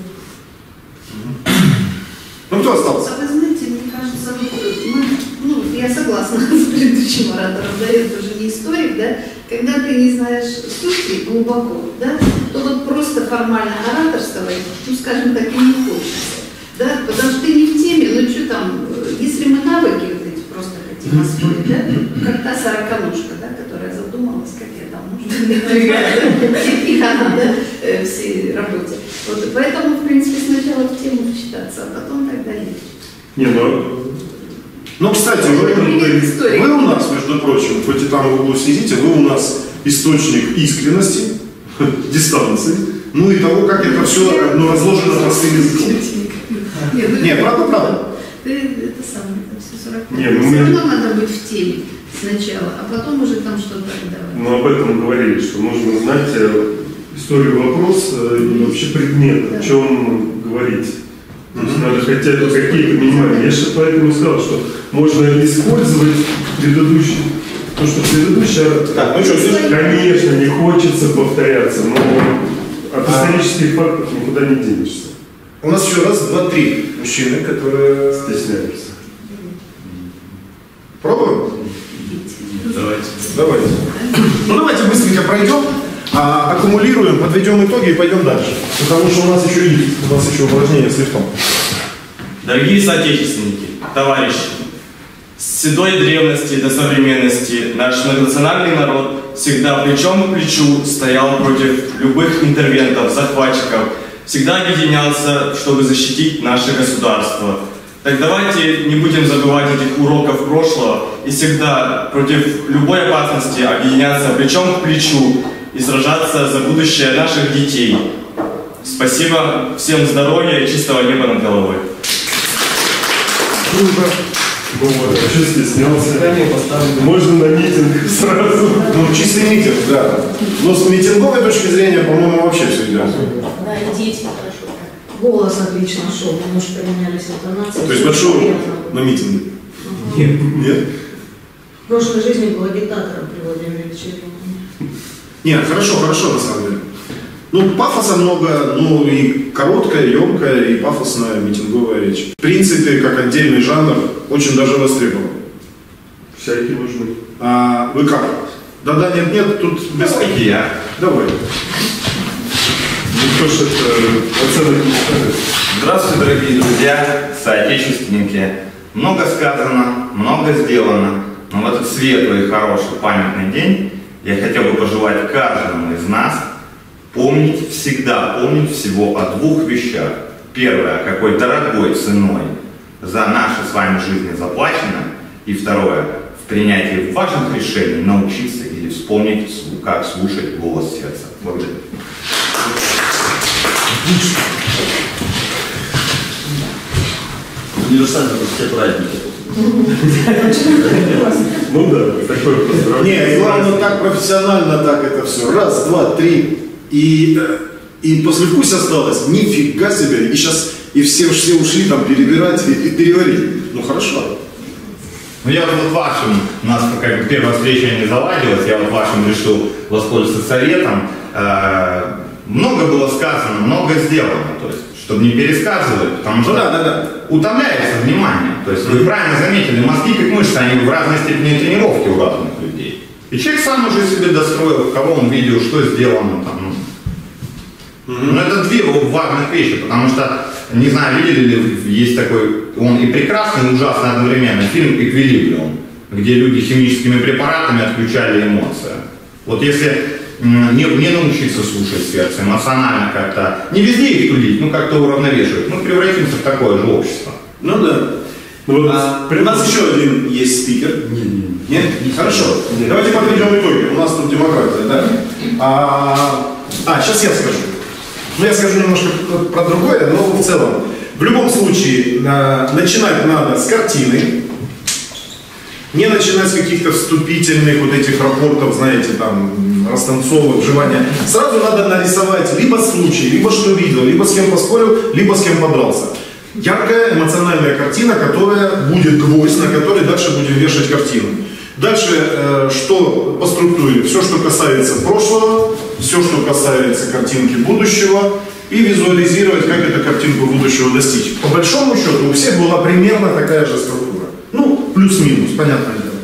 Ну, кто остался?
А вы знаете, мне кажется, я согласна с предыдущим оратором, да, это же не историк, да, когда ты не знаешь сути глубоко, да, то вот просто формально ораторствовать, ну, скажем так, и не хочется, да, потому что ты не в теме, ну, что там, если мы навыки вот эти просто хотим освоить, да, как та сороконожка, да, которая задумалась, как я там нужно, и она, да, всей работе. Вот, поэтому, в принципе, сначала в тему вчитаться, а потом тогда легче.
Не, ну,
Но, кстати, вы у нас, между прочим, хоть и там в углу сидите, вы у нас источник искренности, дистанции, ну и того, как это все разложено простым языком. Нет, правда.
Это самое, это все 40.
Нет,
все равно надо быть в теме сначала, а потом уже там что-то давать.
Мы об этом говорили, что нужно знать историю вопроса и вообще предмет, о чем говорить. То есть надо хотя бы какие-то минимальные. Я же поэтому сказал, что можно использовать предыдущий. То, что предыдущее, конечно, не хочется повторяться, но от исторических фактов никуда не денешься.
У нас еще раз, два, три мужчины, которые
стесняются.
Пробуем?
Давайте.
Ну давайте быстренько пройдем, аккумулируем, подведем итоги и пойдем дальше. Потому что у нас еще упражнение с лифтом.
Дорогие соотечественники, товарищи, с седой древности до современности наш многонациональный народ всегда плечом к плечу стоял против любых интервентов, захватчиков, всегда объединялся, чтобы защитить наше государство. Так давайте не будем забывать этих уроков прошлого и всегда против любой опасности объединяться плечом к плечу и сражаться за будущее наших детей. Спасибо, всем здоровья и чистого неба над головой.
Что стеснялся? Можно на митинг сразу.
Ну, чистый митинг, да. Но с митинговой точки зрения, по-моему, вообще все идеально.
Да, и дети хорошо. Голос отлично шел, немножко поменялись интонации.
То есть большой на митинге? Нет.
В прошлой жизни была диктатором при Владимире Ильиче.
Нет, хорошо, на самом деле. Ну, пафоса много, ну и короткая, емкая и пафосная митинговая речь. В принципе, как отдельный жанр, очень даже востребован.
Всякие нужны.
Вы как? Да, нет, тут без...
Давайте я.
Давай.
Здравствуйте, дорогие друзья, соотечественники. Много сказано, много сделано, но в этот светлый и хороший памятный день я хотел бы пожелать каждому из нас всегда помнить всего о двух вещах. Первое, какой дорогой ценой за наши с вами жизни заплачено. И второе, в принятии важных решений научиться или вспомнить, как слушать голос сердца. Благодарю. Универсально все праздники.
Ну да, такое поздравление.
Не, главное так профессионально, так это все. Раз, два, три. И послевкусие осталось. Нифига себе. И сейчас все ушли там перебирать и переварить. Ну хорошо.
Ну я вот вашим, у нас как бы первая встреча не заладилась, я вот вашим решил воспользоваться советом. Много было сказано, много сделано, то есть, чтобы не пересказывать, потому что утомляется внимание. То есть вы правильно заметили, мозги как мышцы, они в разной степени тренировки у разных людей. И человек сам уже себе достроил, в кого он видел, что сделано там. Но это две важных вещи, потому что, не знаю, видели ли, есть такой, он и прекрасный, и ужасный одновременно, фильм «Эквилибриум», где люди химическими препаратами отключали эмоции. Вот если не научиться слушать сердце, эмоционально как-то, не везде их тулить, но как-то уравновешивать, мы превратимся в такое же общество.
Ну да. У нас еще один есть спикер. Нет? Хорошо. Давайте подведем итоги. У нас тут демократия, да? Сейчас я скажу. Ну, я скажу немножко про другое, но в целом. В любом случае, начинать надо с картины. Не начинать с каких-то вступительных вот этих рапортов, знаете, там, растанцовок, вживания. Сразу надо нарисовать либо случай, либо что видел, либо с кем поспорил, либо с кем подрался. Яркая эмоциональная картина, которая будет гвоздь, на которой дальше будем вешать картину. Дальше, что по структуре? Все, что касается прошлого, все, что касается картинки будущего, и визуализировать, как эту картинку будущего достичь. По большому счету, у всех была примерно такая же структура. Ну, плюс-минус, понятное дело.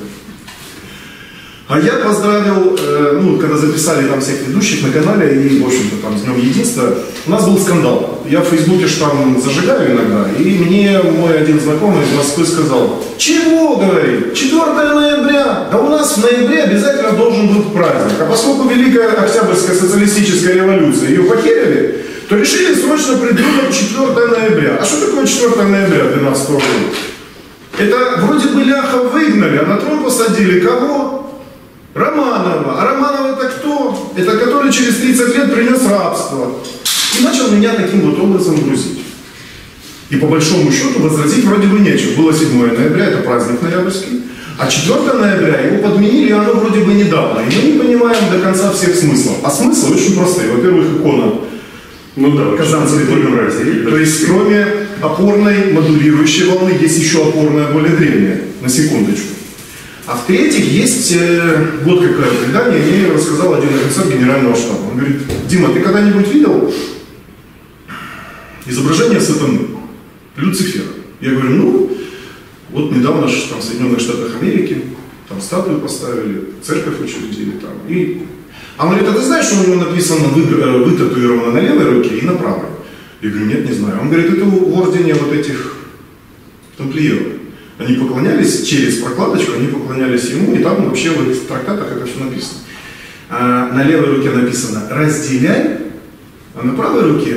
А я поздравил, когда записали там всех ведущих на канале, и, в общем-то, там, с Днем Единства, у нас был скандал. Я в Фейсбуке ж там зажигаю иногда, и мне мой один знакомый из Москвы сказал: чего, говорит, 4 ноября, да у нас в ноябре обязательно должен быть праздник. А поскольку Великая Октябрьская социалистическая революция ее потеряли, то решили срочно придумать 4 ноября. А что такое 4 ноября 12 года? Это вроде бы ляхов выгнали, а на трон посадили кого? Романова. А Романов это кто? Это который через 30 лет принес рабство. И начал меня таким вот образом грузить. И по большому счету возразить вроде бы нечего. Было 7 ноября, это праздник ноябрьский. А 4 ноября его подменили, и оно вроде бы недавно. И мы не понимаем до конца всех смыслов. А смыслы очень простые. Во-первых, икона Казанской Богородицы. То есть, кроме опорной модулирующей волны, есть еще опорная более древняя. На секундочку. А в-третьих, есть вот какое предание, мне рассказал один офицер генерального штаба. Он говорит: Дима, ты когда-нибудь видел изображение сатаны, Люцифера? Я говорю, ну, вот недавно же там в Соединенных Штатах Америки там статую поставили, церковь учредили там. И... А он говорит, а ты знаешь, что у него написано, вытатуировано на левой руке и на правой? Я говорю, нет, не знаю. Он говорит, это в ордене вот этих тамплиеров. Они поклонялись через прокладочку, они поклонялись ему, и там вообще в этих трактатах это все написано. А на левой руке написано «разделяй», а на правой руке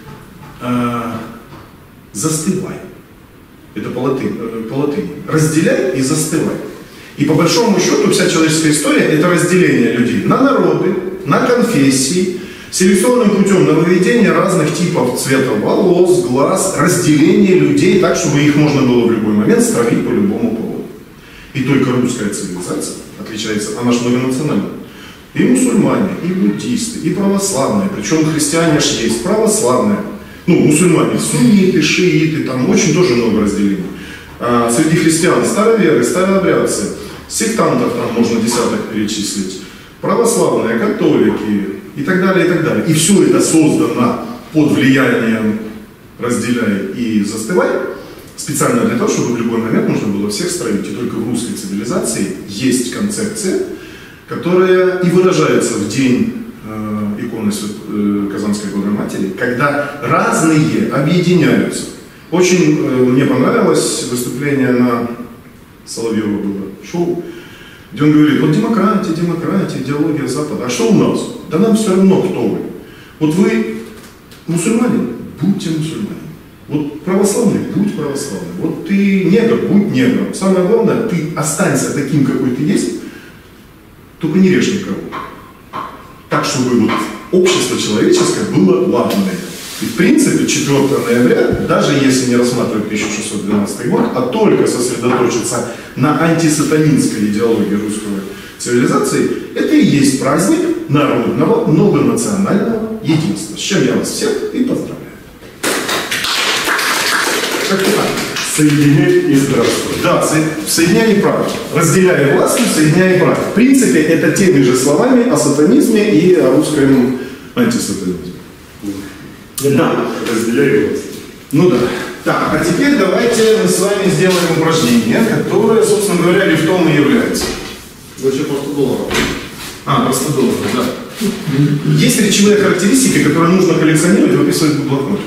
«застывай». Это по латыни. «Разделяй» и «застывай». И по большому счету вся человеческая история – это разделение людей на народы, на конфессии, селекционным путем на выведение разных типов цвета волос, глаз, разделение людей так, чтобы их можно было в любой момент стравить по любому поводу. И только русская цивилизация отличается, она же многонациональная. И мусульмане, и буддисты, и православные, причем христиане же есть, православные, ну, мусульмане, сунниты, шииты, там очень тоже много разделений. Среди христиан староверы, старообрядцы, сектантов там можно десяток перечислить, православные, католики и так далее, и так далее. И все это создано под влиянием «разделяй» и «застывай» специально для того, чтобы в любой момент можно было всех строить. И только в русской цивилизации есть концепция, которая и выражается в день иконы Казанской Богоматери, когда разные объединяются. Очень мне понравилось выступление на Соловьева было шоу, где он говорит, вот демократия, идеология Запада, а что у нас? Да нам все равно, кто вы. Вот вы мусульманин, будьте мусульманин. Вот православный, будь православный. Вот ты негр, будь негром. Самое главное, ты останься таким, какой ты есть, только не режь никого. Так, чтобы вот общество человеческое было ладное. И в принципе 4 ноября, даже если не рассматривать 1612 год, а только сосредоточиться на антисатанинской идеологии русской цивилизации, это и есть праздник народного многонационального единства. С чем я вас всех и поздравляю. Как-то так.
Соединять и здравствовать.
Да, соединяй и править. Разделяя власть, соединяй и править. В принципе, это теми же словами о сатанизме и о русском антисатанизме. Да.
Разделяй власть.
Ну да. Так, а теперь давайте мы с вами сделаем упражнение, которое, собственно говоря, лифтом и является.
Больше просто долларов.
Просто долларов, да. Есть речевые характеристики, которые нужно коллекционировать и выписывать в блокноте.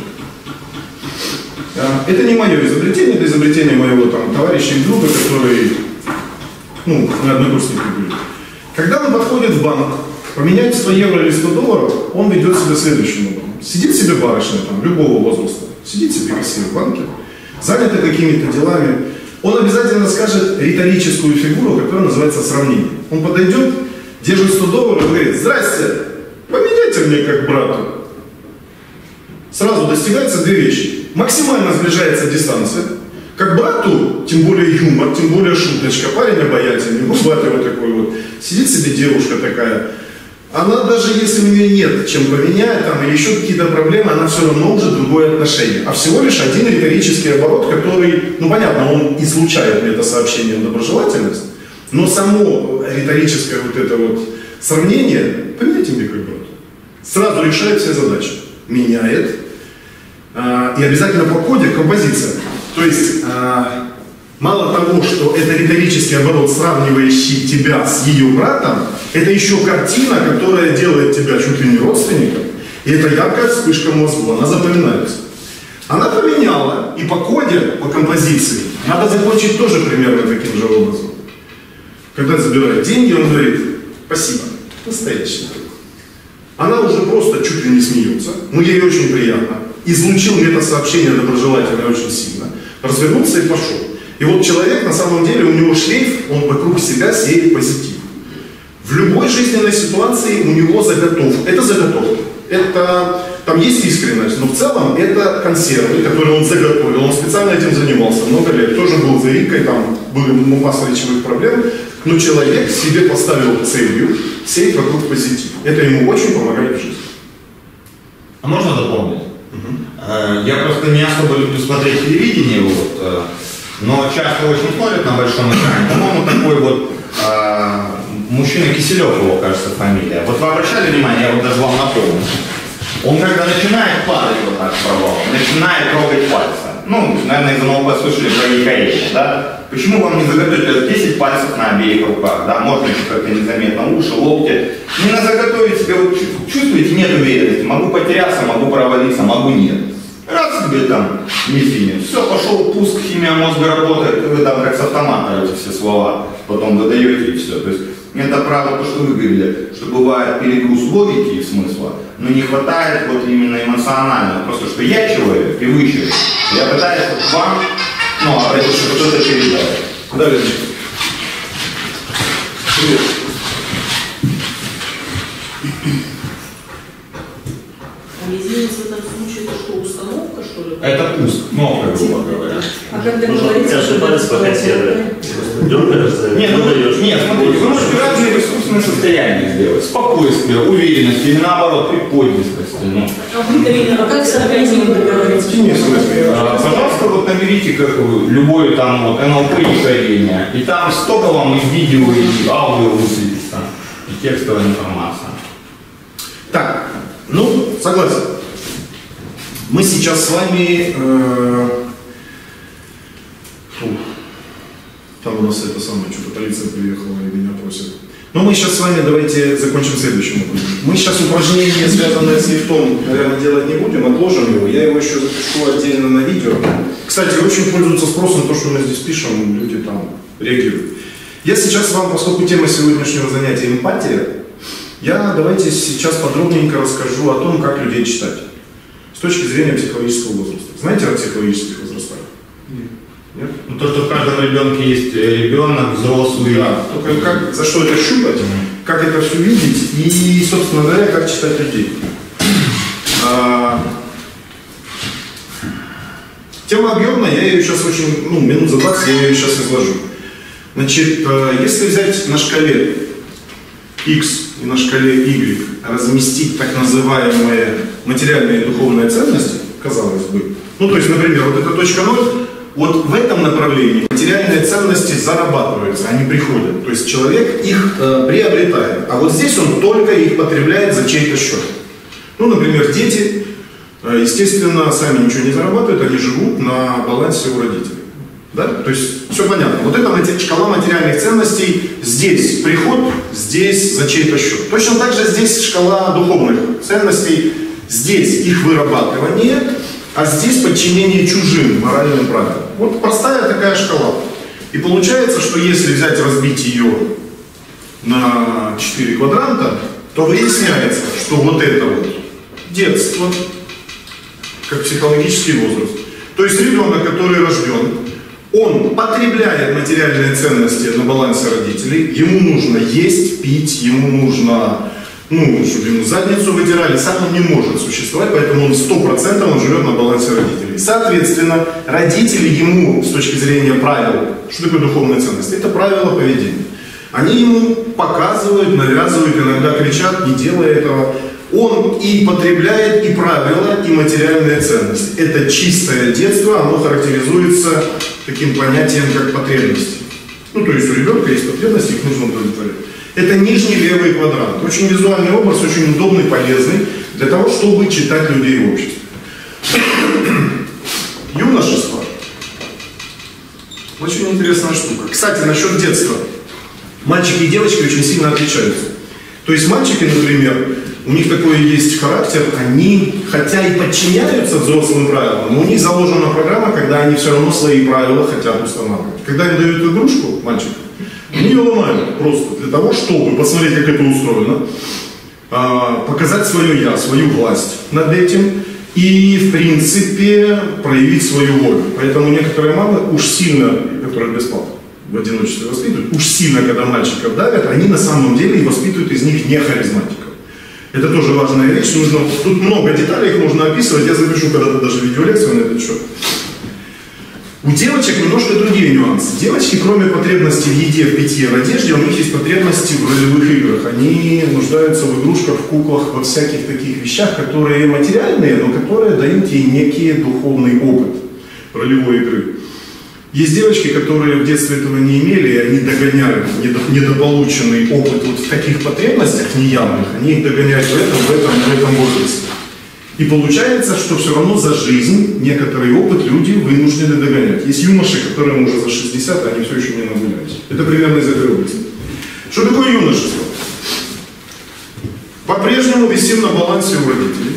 Это не мое изобретение, это изобретение моего там товарища и друга, который, ну, на однокурснике будет. Когда он подходит в банк, поменять 100 евро или 100 долларов, он ведет себя следующим образом. Сидит себе барышня, там, любого возраста, сидит себе кассир в банке, занята какими-то делами, он обязательно скажет риторическую фигуру, которая называется сравнение. Он подойдет, держит 100 долларов и говорит, здрасте, поменяйте мне как брату. Сразу достигается две вещи. Максимально сближается дистанция. Как брату, тем более юмор, тем более шуточка, парень обаятельный, губатый вот такой вот. Сидит себе девушка такая. Она даже если у нее нет чем поменять, там, или еще какие-то проблемы, она все равно уже другое отношение. А всего лишь один риторический оборот, который, ну понятно, он излучает метасообщением доброжелательность, но само риторическое вот это вот сравнение, поменяйте мне как брату, сразу решает все задачи. Меняет. И обязательно по коде композиция. То есть, мало того, что это риторический оборот, сравнивающий тебя с ее братом, это еще картина, которая делает тебя чуть ли не родственником. И это яркая вспышка мозгу, она запоминается. Она поменяла, и по коде, по композиции, надо закончить тоже примерно таким же образом. Когда забирает деньги, он говорит, спасибо, настоящий. Она уже просто чуть ли не смеется, но ей очень приятно. Излучил метасообщение доброжелательно очень сильно. Развернулся и пошел. И вот человек, на самом деле, у него шлейф, он вокруг себя сеет позитив. В любой жизненной ситуации у него заготовка. Это заготовка. Это, там есть искренность, но в целом это консервы, которые он заготовил. Он специально этим занимался много лет. Тоже был заикой, там были масса речевых проблем. Но человек себе поставил целью сеять вокруг позитив. Это ему очень помогает в жизни.
А можно дополнить? Я просто не особо люблю смотреть телевидение, вот, но часто очень смотрят на большом экране. По-моему, такой вот мужчина Киселев, его, кажется, фамилия. Вот вы обращали внимание, я вот даже вам напомню. Он когда начинает падать вот так в провал, начинает трогать пальцы. Ну, наверное, из одного послушали про Никаевича, да? Почему вам не заготовить 10 пальцев на обеих руках, да? Можно еще как-то незаметно, уши, локти. Не на заготовить себе, вот чувствуете, нет уверенности. Могу потеряться, могу провалиться, могу нет. Раз тебе там не финиш, все, пошел пуск, химия мозга работает, вы там как с автомата эти все слова потом выдаете и все. То есть это правда то, что вы говорили, что бывает перегруз логики и смысла, но не хватает вот именно эмоционально. Просто что я человек и вы человек. Я пытаюсь вот вам, ну, а это что-то передать.
Да, Леночка. Привет.
Мизинец в этом случае это что, установка, что ли?
Это пуск, кнопка, грубо говоря.
А когда говорите,
Каждый палец покатит.
Нет, смотрите, вы можете разные ресурсные состояния сделать. Спокойствие, уверенность или наоборот приподнятость. Ну.
А как с организмом договориться?
Пожалуйста, вот наберите любое там вот НЛП ускорение, и там столько вам и видео, и аудио высветится, и текстовая информация.
Так, ну, согласен. Мы сейчас с вами... Там у нас это самое, что-то полиция приехала и меня просит. Но мы сейчас с вами давайте закончим следующим образом. Мы сейчас упражнение, связанное с лифтом, наверное, делать не будем, отложим его. Я его еще запишу отдельно на видео. Кстати, очень пользуется спросом то, что мы здесь пишем, люди там реагируют. Я сейчас вам, поскольку тема сегодняшнего занятия эмпатия, я давайте сейчас подробненько расскажу о том, как людей читать. С точки зрения психологического возраста. Знаете о психологических возрастах? Нет?
Ну, то, что в каждом ребенке есть ребенок, взрослый.
Да, только как, за что это щупать, как это все видеть и, собственно говоря, как читать людей. Тема объемная, я ее сейчас очень, минут за 20 я ее сейчас изложу. Значит, если взять на шкале X и на шкале Y разместить так называемые материальные и духовные ценности, казалось бы, то есть, например, вот эта точка 0, вот в этом направлении материальные ценности зарабатываются, они приходят. То есть человек их приобретает, а вот здесь он только их потребляет за чей-то счет. Например, дети, естественно, сами ничего не зарабатывают, они живут на балансе у родителей. Да? То есть все понятно. Вот это шкала материальных ценностей, здесь приход, здесь за чей-то счет. Точно так же здесь шкала духовных ценностей, здесь их вырабатывание, а здесь подчинение чужим моральным правилам. Вот простая такая шкала. И получается, что если взять, разбить ее на 4 квадранта, то выясняется, что вот это вот детство, как психологический возраст. То есть ребенок, который рожден, он потребляет материальные ценности на балансе родителей, ему нужно есть, пить, ему нужно, чтобы ему задницу вытирали, сам он не может существовать, поэтому он 100% он живет на балансе родителей. Соответственно, родители ему, с точки зрения правил, что такое духовные ценности? Это правила поведения. Они ему показывают, навязывают, иногда кричат, не делай этого. Он и потребляет и правила, и материальные ценности. Это чистое детство, оно характеризуется таким понятием, как потребности. То есть у ребенка есть потребности, их нужно удовлетворять. Это нижний левый квадрант. Очень визуальный образ, очень удобный, полезный для того, чтобы читать людей в обществе. Юношество. Очень интересная штука. Кстати, насчет детства. Мальчики и девочки очень сильно отличаются. То есть мальчики, например, у них такой есть характер, они, хотя и подчиняются взрослым правилам, но у них заложена программа, когда они все равно свои правила хотят устанавливать. Когда им дают игрушку, мальчикам, они ее ломают просто для того, чтобы посмотреть, как это устроено, показать свое «я», свою власть над этим и, в принципе, проявить свою волю. Поэтому некоторые мамы уж сильно, которых бесплатно в одиночестве воспитывают, уж сильно, когда мальчиков давят, они на самом деле и воспитывают из них не харизматиков. Это тоже важная вещь, нужно, тут много деталей, их можно описывать, я запишу когда-то даже видеолекцию на этот счет. У девочек немножко другие нюансы. Девочки, кроме потребностей в еде, в питье, в одежде, у них есть потребности в ролевых играх. Они нуждаются в игрушках, в куклах, во всяких таких вещах, которые материальные, но которые дают ей некий духовный опыт ролевой игры. Есть девочки, которые в детстве этого не имели, и они догоняют недополученный опыт вот в таких потребностях неявных, они их догоняют в этом возрасте. И получается, что все равно за жизнь некоторый опыт люди вынуждены догонять. Есть юноши, которым уже за 60, они все еще не нагулялись. Это примерно из этой области. Что такое юношество? По-прежнему висим на балансе у родителей.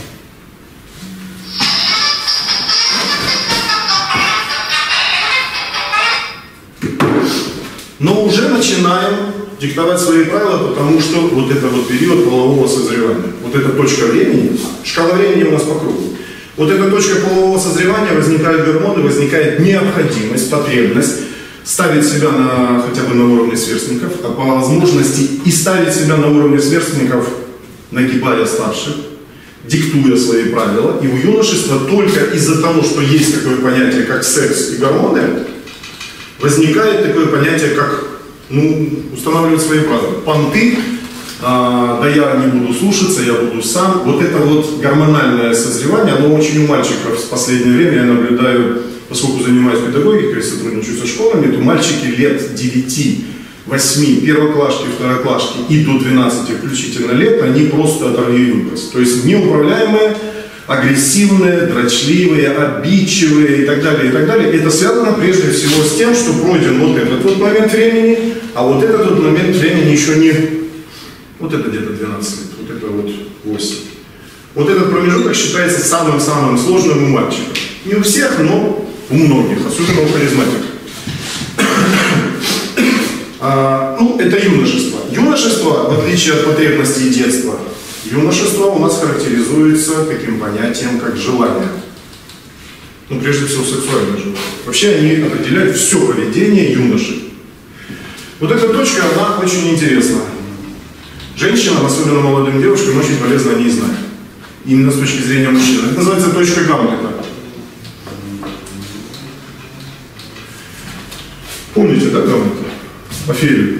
Но уже начинаем диктовать свои правила, потому что вот это вот период полового созревания, вот эта точка времени, шкала времени у нас по кругу. Вот эта точка полового созревания, возникают гормоны, возникает необходимость, потребность ставить себя хотя бы на уровне сверстников, а по возможности и ставить себя на уровне сверстников, нагибая старших, диктуя свои правила. И у юношества только из-за того, что есть такое понятие, как секс и гормоны, возникает такое понятие, как устанавливать свои правила. Понты, да я не буду слушаться, я буду сам. Вот это вот гормональное созревание, оно очень у мальчиков в последнее время, я наблюдаю, поскольку занимаюсь педагогикой, сотрудничаю со школами, то мальчики лет 9, 8, первоклашки, второклашки и до 12 включительно лет, они просто оторвали юность. То есть неуправляемые, агрессивные, дрочливые, обидчивые и так далее, и так далее. Это связано прежде всего с тем, что пройден вот этот вот момент времени, а вот этот вот момент времени еще не... Вот это где-то 12 лет, вот это вот 8. Вот этот промежуток считается самым-самым сложным у мальчиков. Не у всех, но у многих, особенно у харизматиков. Это юношество. Юношество, в отличие от потребностей детства, юношество у нас характеризуется таким понятием, как желание. Прежде всего, сексуальное желание. Вообще они определяют все поведение юноши. Вот эта точка, она очень интересна. Женщинам, особенно молодым девушкам, очень полезно о ней знать. Именно с точки зрения мужчины. Это называется точка Гамлета. Помните, да, Гамлета? Офелию.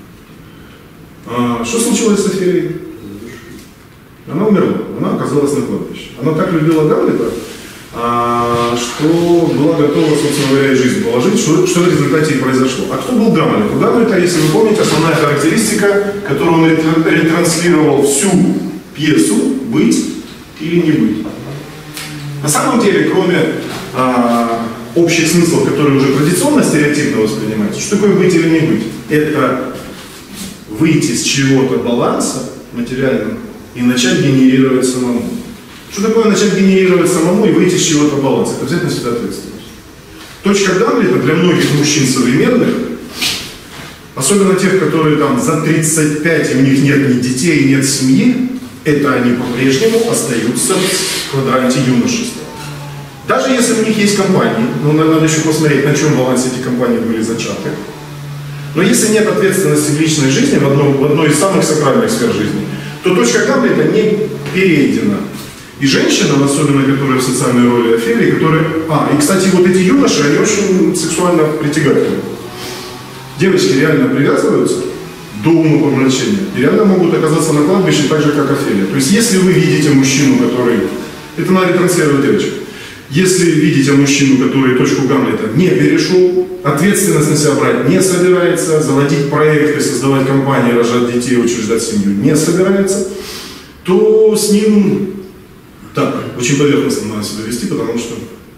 Что случилось с Офелией? Она умерла, она оказалась на кладбище. Она так любила Гамлета, что была готова, собственно говоря, и жизнь положить, что в результате и произошло. А кто был Гамлет? У Гамлета, если вы помните, основная характеристика, которую он ретранслировал всю пьесу, быть или не быть. На самом деле, кроме общих смыслов, которые уже традиционно стереотипно воспринимаются, что такое быть или не быть? Это выйти с чего-то баланса материального и начать генерировать самому. Что такое начать генерировать самому и выйти с чего-то баланса? Это взять на себя ответственность. Точка Гамлета для многих мужчин современных, особенно тех, которые там за 35, и у них нет ни детей, нет семьи, это они по-прежнему остаются в квадранте юношества. Даже если у них есть компании, надо еще посмотреть, на чем балансе эти компании были зачаты. Но если нет ответственности в личной жизни, в одной из самых сакральных сфер жизни, то точка Гамлета не перейдена. И женщинам, особенно которые в социальной роли Офелии, которые... и, кстати, вот эти юноши, они очень сексуально притягательны. Девочки реально привязываются до умопомрачения и реально могут оказаться на кладбище так же, как Офелия. То есть, если вы видите мужчину, который... Это надо ретранслировать девочек. Если видите мужчину, который точку Гамлета не перешел, ответственность на себя брать не собирается, заводить проекты, создавать компании, рожать детей, учреждать семью не собирается, то с ним так, очень поверхностно надо себя вести, потому что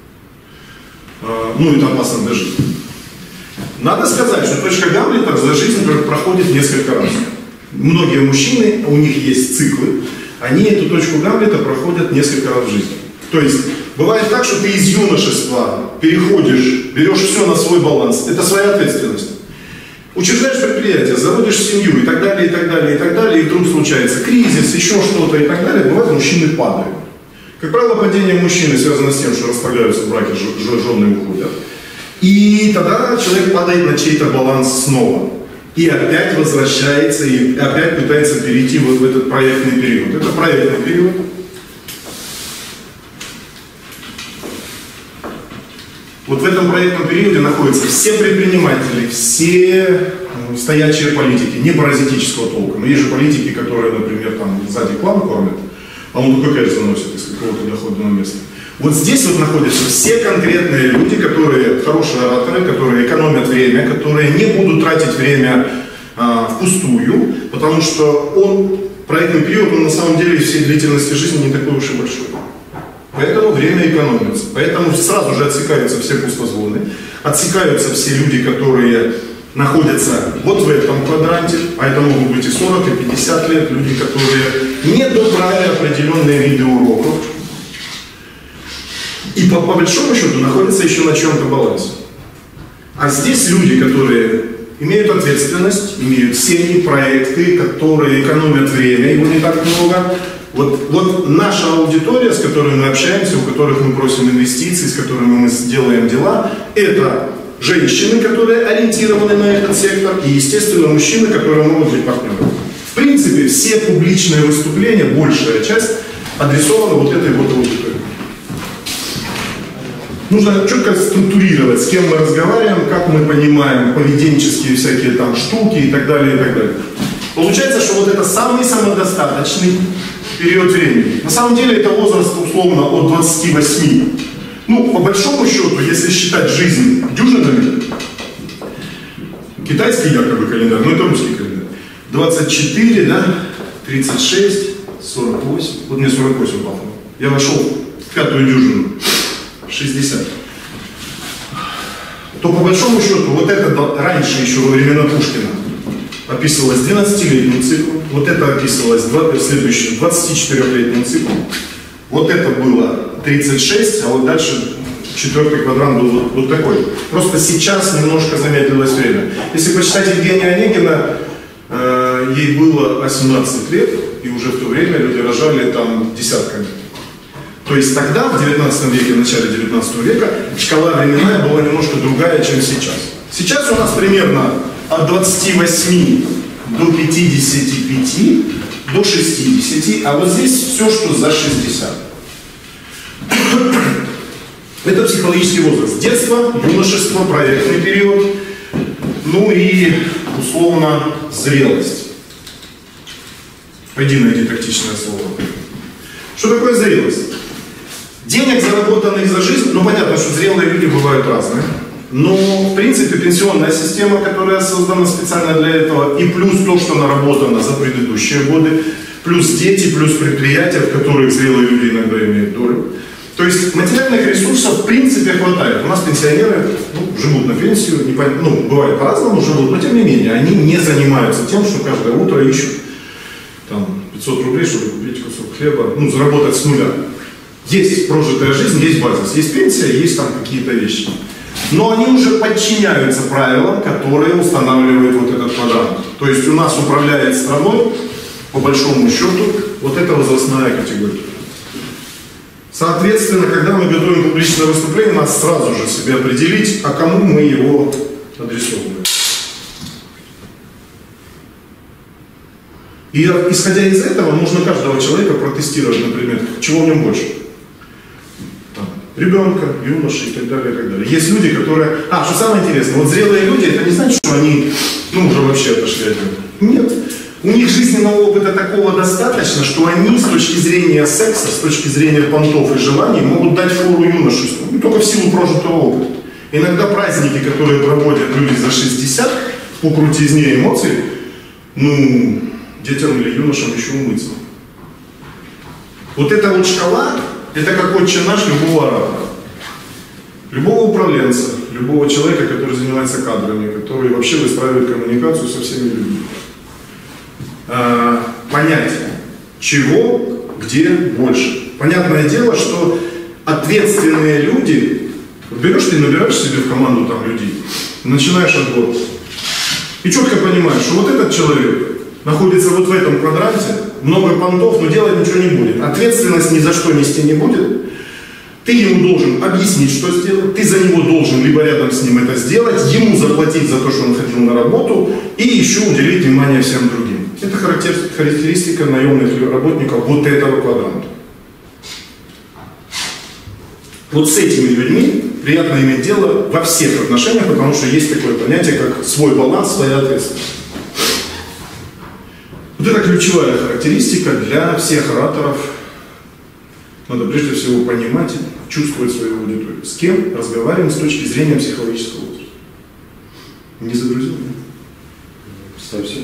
это опасно для жизни. Надо сказать, что точка Гамлета за жизнь проходит несколько раз. Многие мужчины, у них есть циклы, они эту точку Гамлета проходят несколько раз в жизни. То есть, бывает так, что ты из юношества переходишь, берешь все на свой баланс, это своя ответственность. Учреждаешь предприятие, заводишь семью и так далее, и так далее, и так далее, и вдруг случается кризис, еще что-то и так далее, бывает, мужчины падают. Как правило, падение мужчины связано с тем, что распадаются браки, жены уходят. И тогда человек падает на чей-то баланс снова. И опять возвращается, и опять пытается перейти вот в этот проектный период. Это проектный период. Вот в этом проектном периоде находятся все предприниматели, все стоячие политики, не паразитического толка. Но есть же политики, которые, например, там сзади клан кормят, а он только кэш заносит из какого-то доходного места. Вот здесь вот находятся все конкретные люди, которые хорошие ораторы, которые экономят время, которые не будут тратить время впустую, потому что проектный период, он на самом деле из всей длительности жизни не такой уж и большой. Поэтому время экономится. Поэтому сразу же отсекаются все пустозвоны, отсекаются все люди, которые находятся вот в этом квадранте, а это могут быть и 40, и 50 лет, люди, которые не добрали определенные виды уроков. И по большому счету находятся еще на чем-то балансе. А здесь люди, которые имеют ответственность, имеют семьи, проекты, которые экономят время, его не так много. Вот наша аудитория, с которой мы общаемся, у которых мы просим инвестиций, с которыми мы делаем дела, это женщины, которые ориентированы на этот сектор, и, естественно, мужчины, которые могут быть партнерами. В принципе, все публичные выступления, большая часть, адресована вот этой вот аудитории. Нужно четко структурировать, с кем мы разговариваем, как мы понимаем поведенческие всякие там штуки и так далее, и так далее. Получается, что вот это самый самодостаточный период времени. На самом деле это возраст условно от 28. Ну, по большому счету, если считать жизнь дюжинами, китайский якобы календарь, но это русский календарь. 24, да, 36, 48. Вот мне 48 попало. Я вошел в пятую дюжину. 60. То по большому счету, вот это раньше еще во времена Пушкина описывалось 12-летним циклом, вот это описывалось следующим 24-летним циклом, вот это было 36, а вот дальше четвертый квадрант был вот такой. Просто сейчас немножко замедлилось время. Если почитать Евгения Онегина, ей было 18 лет, и уже в то время люди рожали там десятками. То есть тогда, в 19 веке, в начале 19 века, шкала временная была немножко другая, чем сейчас. Сейчас у нас примерно от 28 до 55, до 60, а вот здесь все, что за 60. Это психологический возраст. Детство, юношество, проектный период, ну и, условно, зрелость. Пойди найди тактичное слово. Что такое зрелость? Денег, заработанных за жизнь, ну понятно, что зрелые люди бывают разные, но в принципе пенсионная система, которая создана специально для этого, и плюс то, что наработано за предыдущие годы, плюс дети, плюс предприятия, в которых зрелые люди иногда имеют долю. То есть материальных ресурсов в принципе хватает. У нас пенсионеры живут на пенсию, бывает по-разному живут, но тем не менее они не занимаются тем, что каждое утро ищут там, 500 рублей, чтобы купить кусок хлеба, заработать с нуля. Есть прожитая жизнь, есть базис, есть пенсия, есть там какие-то вещи. Но они уже подчиняются правилам, которые устанавливает вот этот квадрант. То есть у нас управляет страной, по большому счету, вот эта возрастная категория. Соответственно, когда мы готовим публичное выступление, надо сразу же себе определить, а кому мы его адресовываем. И исходя из этого, нужно каждого человека протестировать, например, чего в нем больше. Ребенка, юноши и так далее, и так далее. Есть люди, которые... что самое интересное, вот зрелые люди, это не значит, что они, уже вообще отошли от этого. Нет. У них жизненного опыта такого достаточно, что они с точки зрения секса, с точки зрения понтов и желаний могут дать фору юношеству. Только в силу прожитого опыта. Иногда праздники, которые проводят люди за 60, по крутизне эмоций, детям или юношам еще умыться. Вот эта вот шкала, это как отче наш любого оратора, любого управленца, любого человека, который занимается кадрами, который вообще выстраивает коммуникацию со всеми людьми. Понять, чего, где больше. Понятное дело, что ответственные люди, набираешь себе в команду там людей, начинаешь отбор. И четко понимаешь, что вот этот человек находится вот в этом квадранте, много понтов, но делать ничего не будет. Ответственность ни за что нести не будет. Ты ему должен объяснить, что сделать, ты за него должен либо рядом с ним это сделать, ему заплатить за то, что он ходил на работу, и еще уделить внимание всем другим. Это характеристика наемных работников вот этого квадранта. Вот с этими людьми приятно иметь дело во всех отношениях, потому что есть такое понятие, как свой баланс, своя ответственность. Вот это ключевая характеристика для всех ораторов. Надо прежде всего понимать, чувствовать свою аудиторию. С кем разговариваем с точки зрения психологического возраста. Не загрузил, нет? Совсем.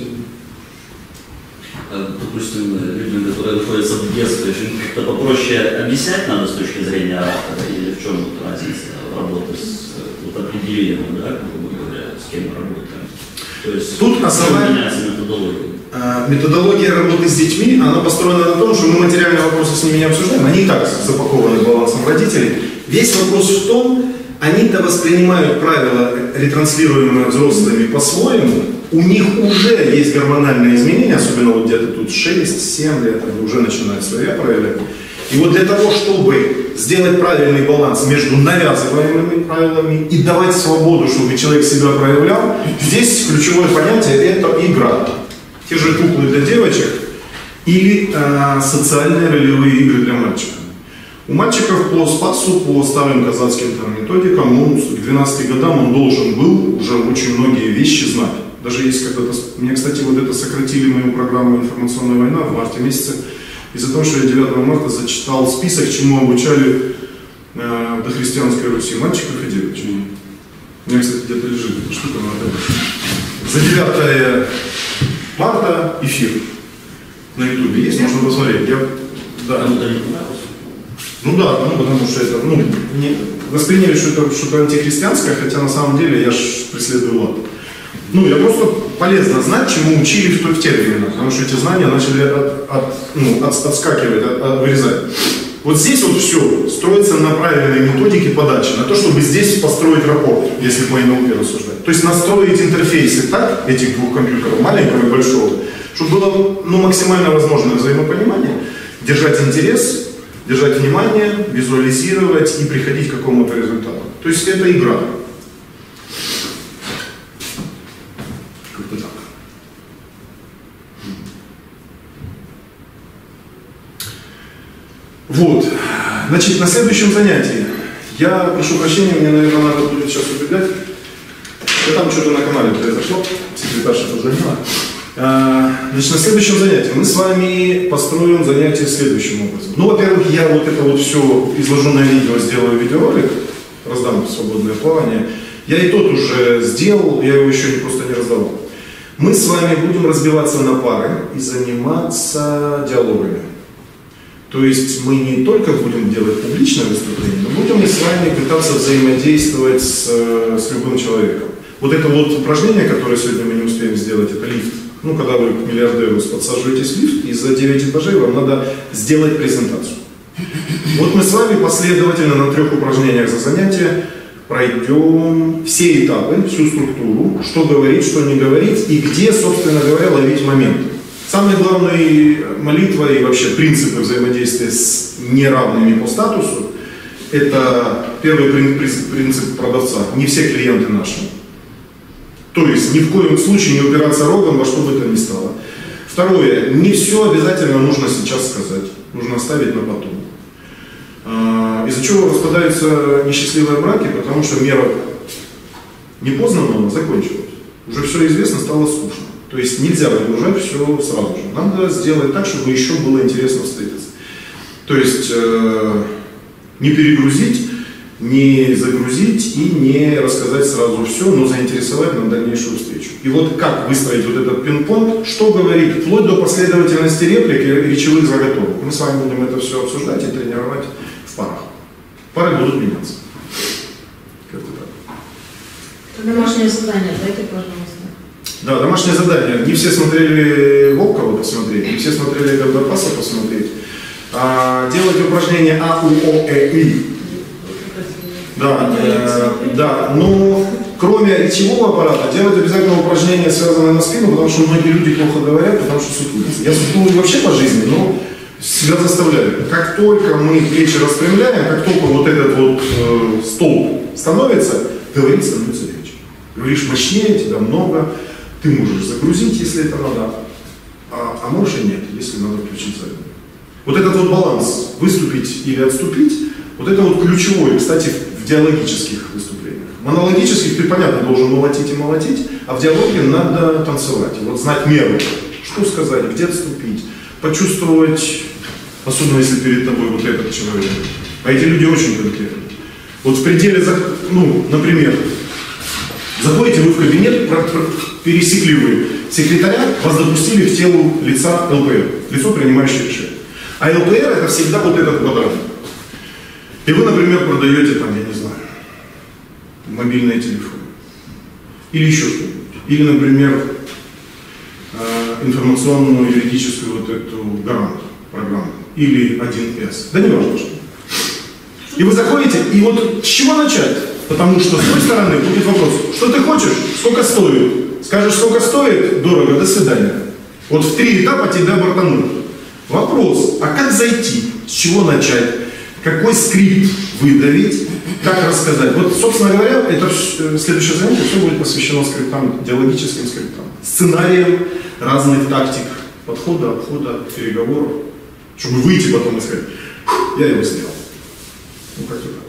Допустим, людям, которые находятся в детстве, как-то попроще объяснять надо с точки зрения оратора, или в чем вот разница работы с вот определением, да, грубо говоря, с кем мы работаем. То есть
тут основная
меняется методология.
Методология работы с детьми, она построена на том, что мы материальные вопросы с ними не обсуждаем, они и так запакованы балансом родителей. Весь вопрос в том, они-то воспринимают правила, ретранслируемые взрослыми по-своему, у них уже есть гормональные изменения, особенно вот где-то тут 6-7 лет, они уже начинают свои проявлять. И вот для того, чтобы сделать правильный баланс между навязываемыми правилами и давать свободу, чтобы человек себя проявлял, здесь ключевое понятие – это игра. Те же куклы для девочек или социальные ролевые игры для мальчиков. У мальчиков по СПАСу, по старым казацким методикам, к 12 годам он должен был уже очень многие вещи знать. Даже есть когда-то, мне, кстати, вот это сократили мою программу «Информационная война» в марте месяце, из-за того, что я 9 марта зачитал список, чему обучали до христианской Руси мальчиков и девочек. У меня, кстати, где-то лежит эта штука. За 9 марта эфир на ютубе есть, можно посмотреть. Да. Ну да, потому что это, восприняли, что это что-то антихристианское, хотя на самом деле я же преследую лад. Я просто полезно знать, чему учили в те времена, потому что эти знания начали отскакивать, вырезать. Вот здесь вот все строится на правильной методике подачи, на то, чтобы здесь построить рапорт, если по НЛП рассуждать. То есть настроить интерфейсы так, этих двух компьютеров, маленького и большого, чтобы было максимально возможное взаимопонимание, держать интерес, держать внимание, визуализировать и приходить к какому-то результату. То есть это игра. Как-то так. Вот. Значит, на следующем занятии я прошу прощения, мне, наверное, надо будет сейчас убегать. Там что-то на канале произошло, секретарша позвонила. Значит, на следующем занятии мы с вами построим занятие следующим образом. Во-первых, я вот это вот все изложу на видео, сделаю видеоролик, раздам в свободное плавание. Я и тот уже сделал, я его еще просто не раздавал. Мы с вами будем разбиваться на пары и заниматься диалогами. То есть мы не только будем делать публичное выступление, но будем и с вами пытаться взаимодействовать с любым человеком. Вот это вот упражнение, которое сегодня мы не успеем сделать, это лифт. Когда вы к миллиардеру подсаживаетесь в лифт, и за 9 этажей вам надо сделать презентацию. Вот мы с вами последовательно на 3 упражнениях за занятие пройдем все этапы, всю структуру, что говорить, что не говорить, и где, собственно говоря, ловить моменты. Самая главная молитва и вообще принципы взаимодействия с неравными по статусу – это первый принцип продавца. Не все клиенты наши. То есть ни в коем случае не упираться рогом во что бы то ни стало. Второе, не все обязательно нужно сейчас сказать. Нужно оставить на потом. Из-за чего распадаются несчастливые браки, потому что мера непознанного закончилась. Уже все известно, стало скучно. То есть нельзя выгружать все сразу же. Надо сделать так, чтобы еще было интересно встретиться. То есть не перегрузить, не загрузить и не рассказать сразу все, но заинтересовать на дальнейшую встречу. И вот как выстроить вот этот пинг-понг, что говорить, вплоть до последовательности реплик и речевых заготовок. Мы с вами будем это все обсуждать и тренировать в парах. Пары будут меняться. Как-то так.
Домашнее задание дайте, пожалуйста.
Да, домашнее задание. Не все смотрели Волкова посмотреть, не все смотрели Гордопаса посмотреть. Делать упражнение А, У, О, Э, И. Да, но кроме речевого аппарата, делать обязательно упражнения, связанные на спину, потому что многие люди плохо говорят, потому что сутулятся. Я сутулый вообще по жизни, но Себя заставляют. Как только мы плечи распрямляем, как только вот этот вот столб становится, говорить становится легче. Говоришь мощнее, тебя много, ты можешь загрузить, если это надо, а можешь и нет, если надо включить заднюю. Вот этот вот баланс, выступить или отступить, вот это вот ключевой, кстати, в диалогических выступлениях. В монологических ты, понятно, должен молотить и молотить, а в диалоге надо танцевать. Вот знать меру, что сказать, где отступить, почувствовать, особенно если перед тобой вот этот человек. А эти люди очень конкретны. Вот в пределе, ну, например, заходите вы в кабинет, пересекли вы секретаря, вас допустили к телу лица ЛПР, лицо, принимающее решение. А ЛПР это всегда вот этот квадрат. И вы, например, продаете там, я не знаю, мобильные телефоны. Или еще что-нибудь. Или, например, информационную юридическую вот эту гаранту, программу. Или 1С. Да не важно что. И вы заходите, и вот с чего начать? Потому что с той стороны будет вопрос, что ты хочешь, сколько стоит? Скажешь, сколько стоит, дорого, до свидания. Вот в 3 этапа тебя бортанут. Вопрос, а как зайти? С чего начать? Какой скрипт выдавить? Как рассказать? Вот, собственно говоря, это следующее занятие все будет посвящено скриптам, диалогическим скриптам. Сценариям разных тактик подхода, обхода, переговоров. Чтобы выйти потом и сказать, я его сделал. Ну, как-то так.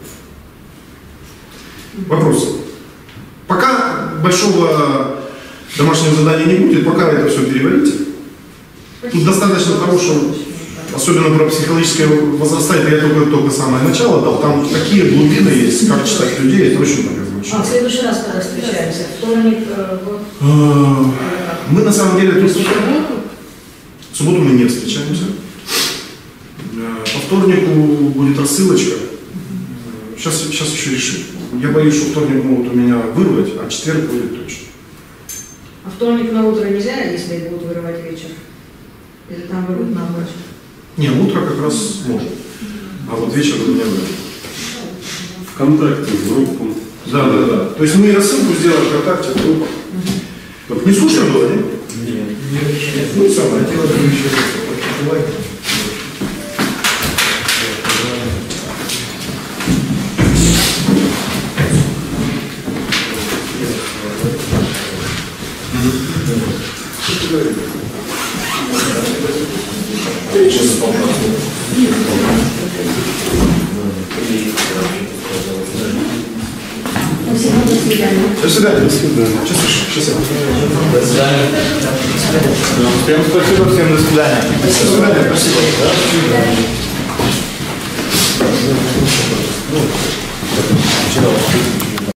Вопросы? Пока большого домашнего задания не будет, пока это все переварите. Тут достаточно хорошего, особенно про психологическое возраста, это я только самое начало дал, там такие глубины есть, как читать людей, это очень многозначительно.
А в следующий раз, когда встречаемся? Вторник,
мы на самом деле тут... В субботу мы не встречаемся. По вторнику будет рассылочка. Сейчас еще решим. Я боюсь, что вторник могут у меня вырвать, а четверг будет точно.
А вторник на утро нельзя, если будут вырывать вечер? Или там вырвут на ночь?
Не, утро как раз можно. А вот вечер у меня вырвет.
ВКонтакте, в группу.
Да. То есть мы и рассылку сделали ВКонтакте, в группах. Вот не слушно было, нет?
Нет.
Ну, самое дело, что еще До свидания. Сейчас.
До свидания. Всем спасибо, всем до свидания.
До свидания, спасибо.
До свидания.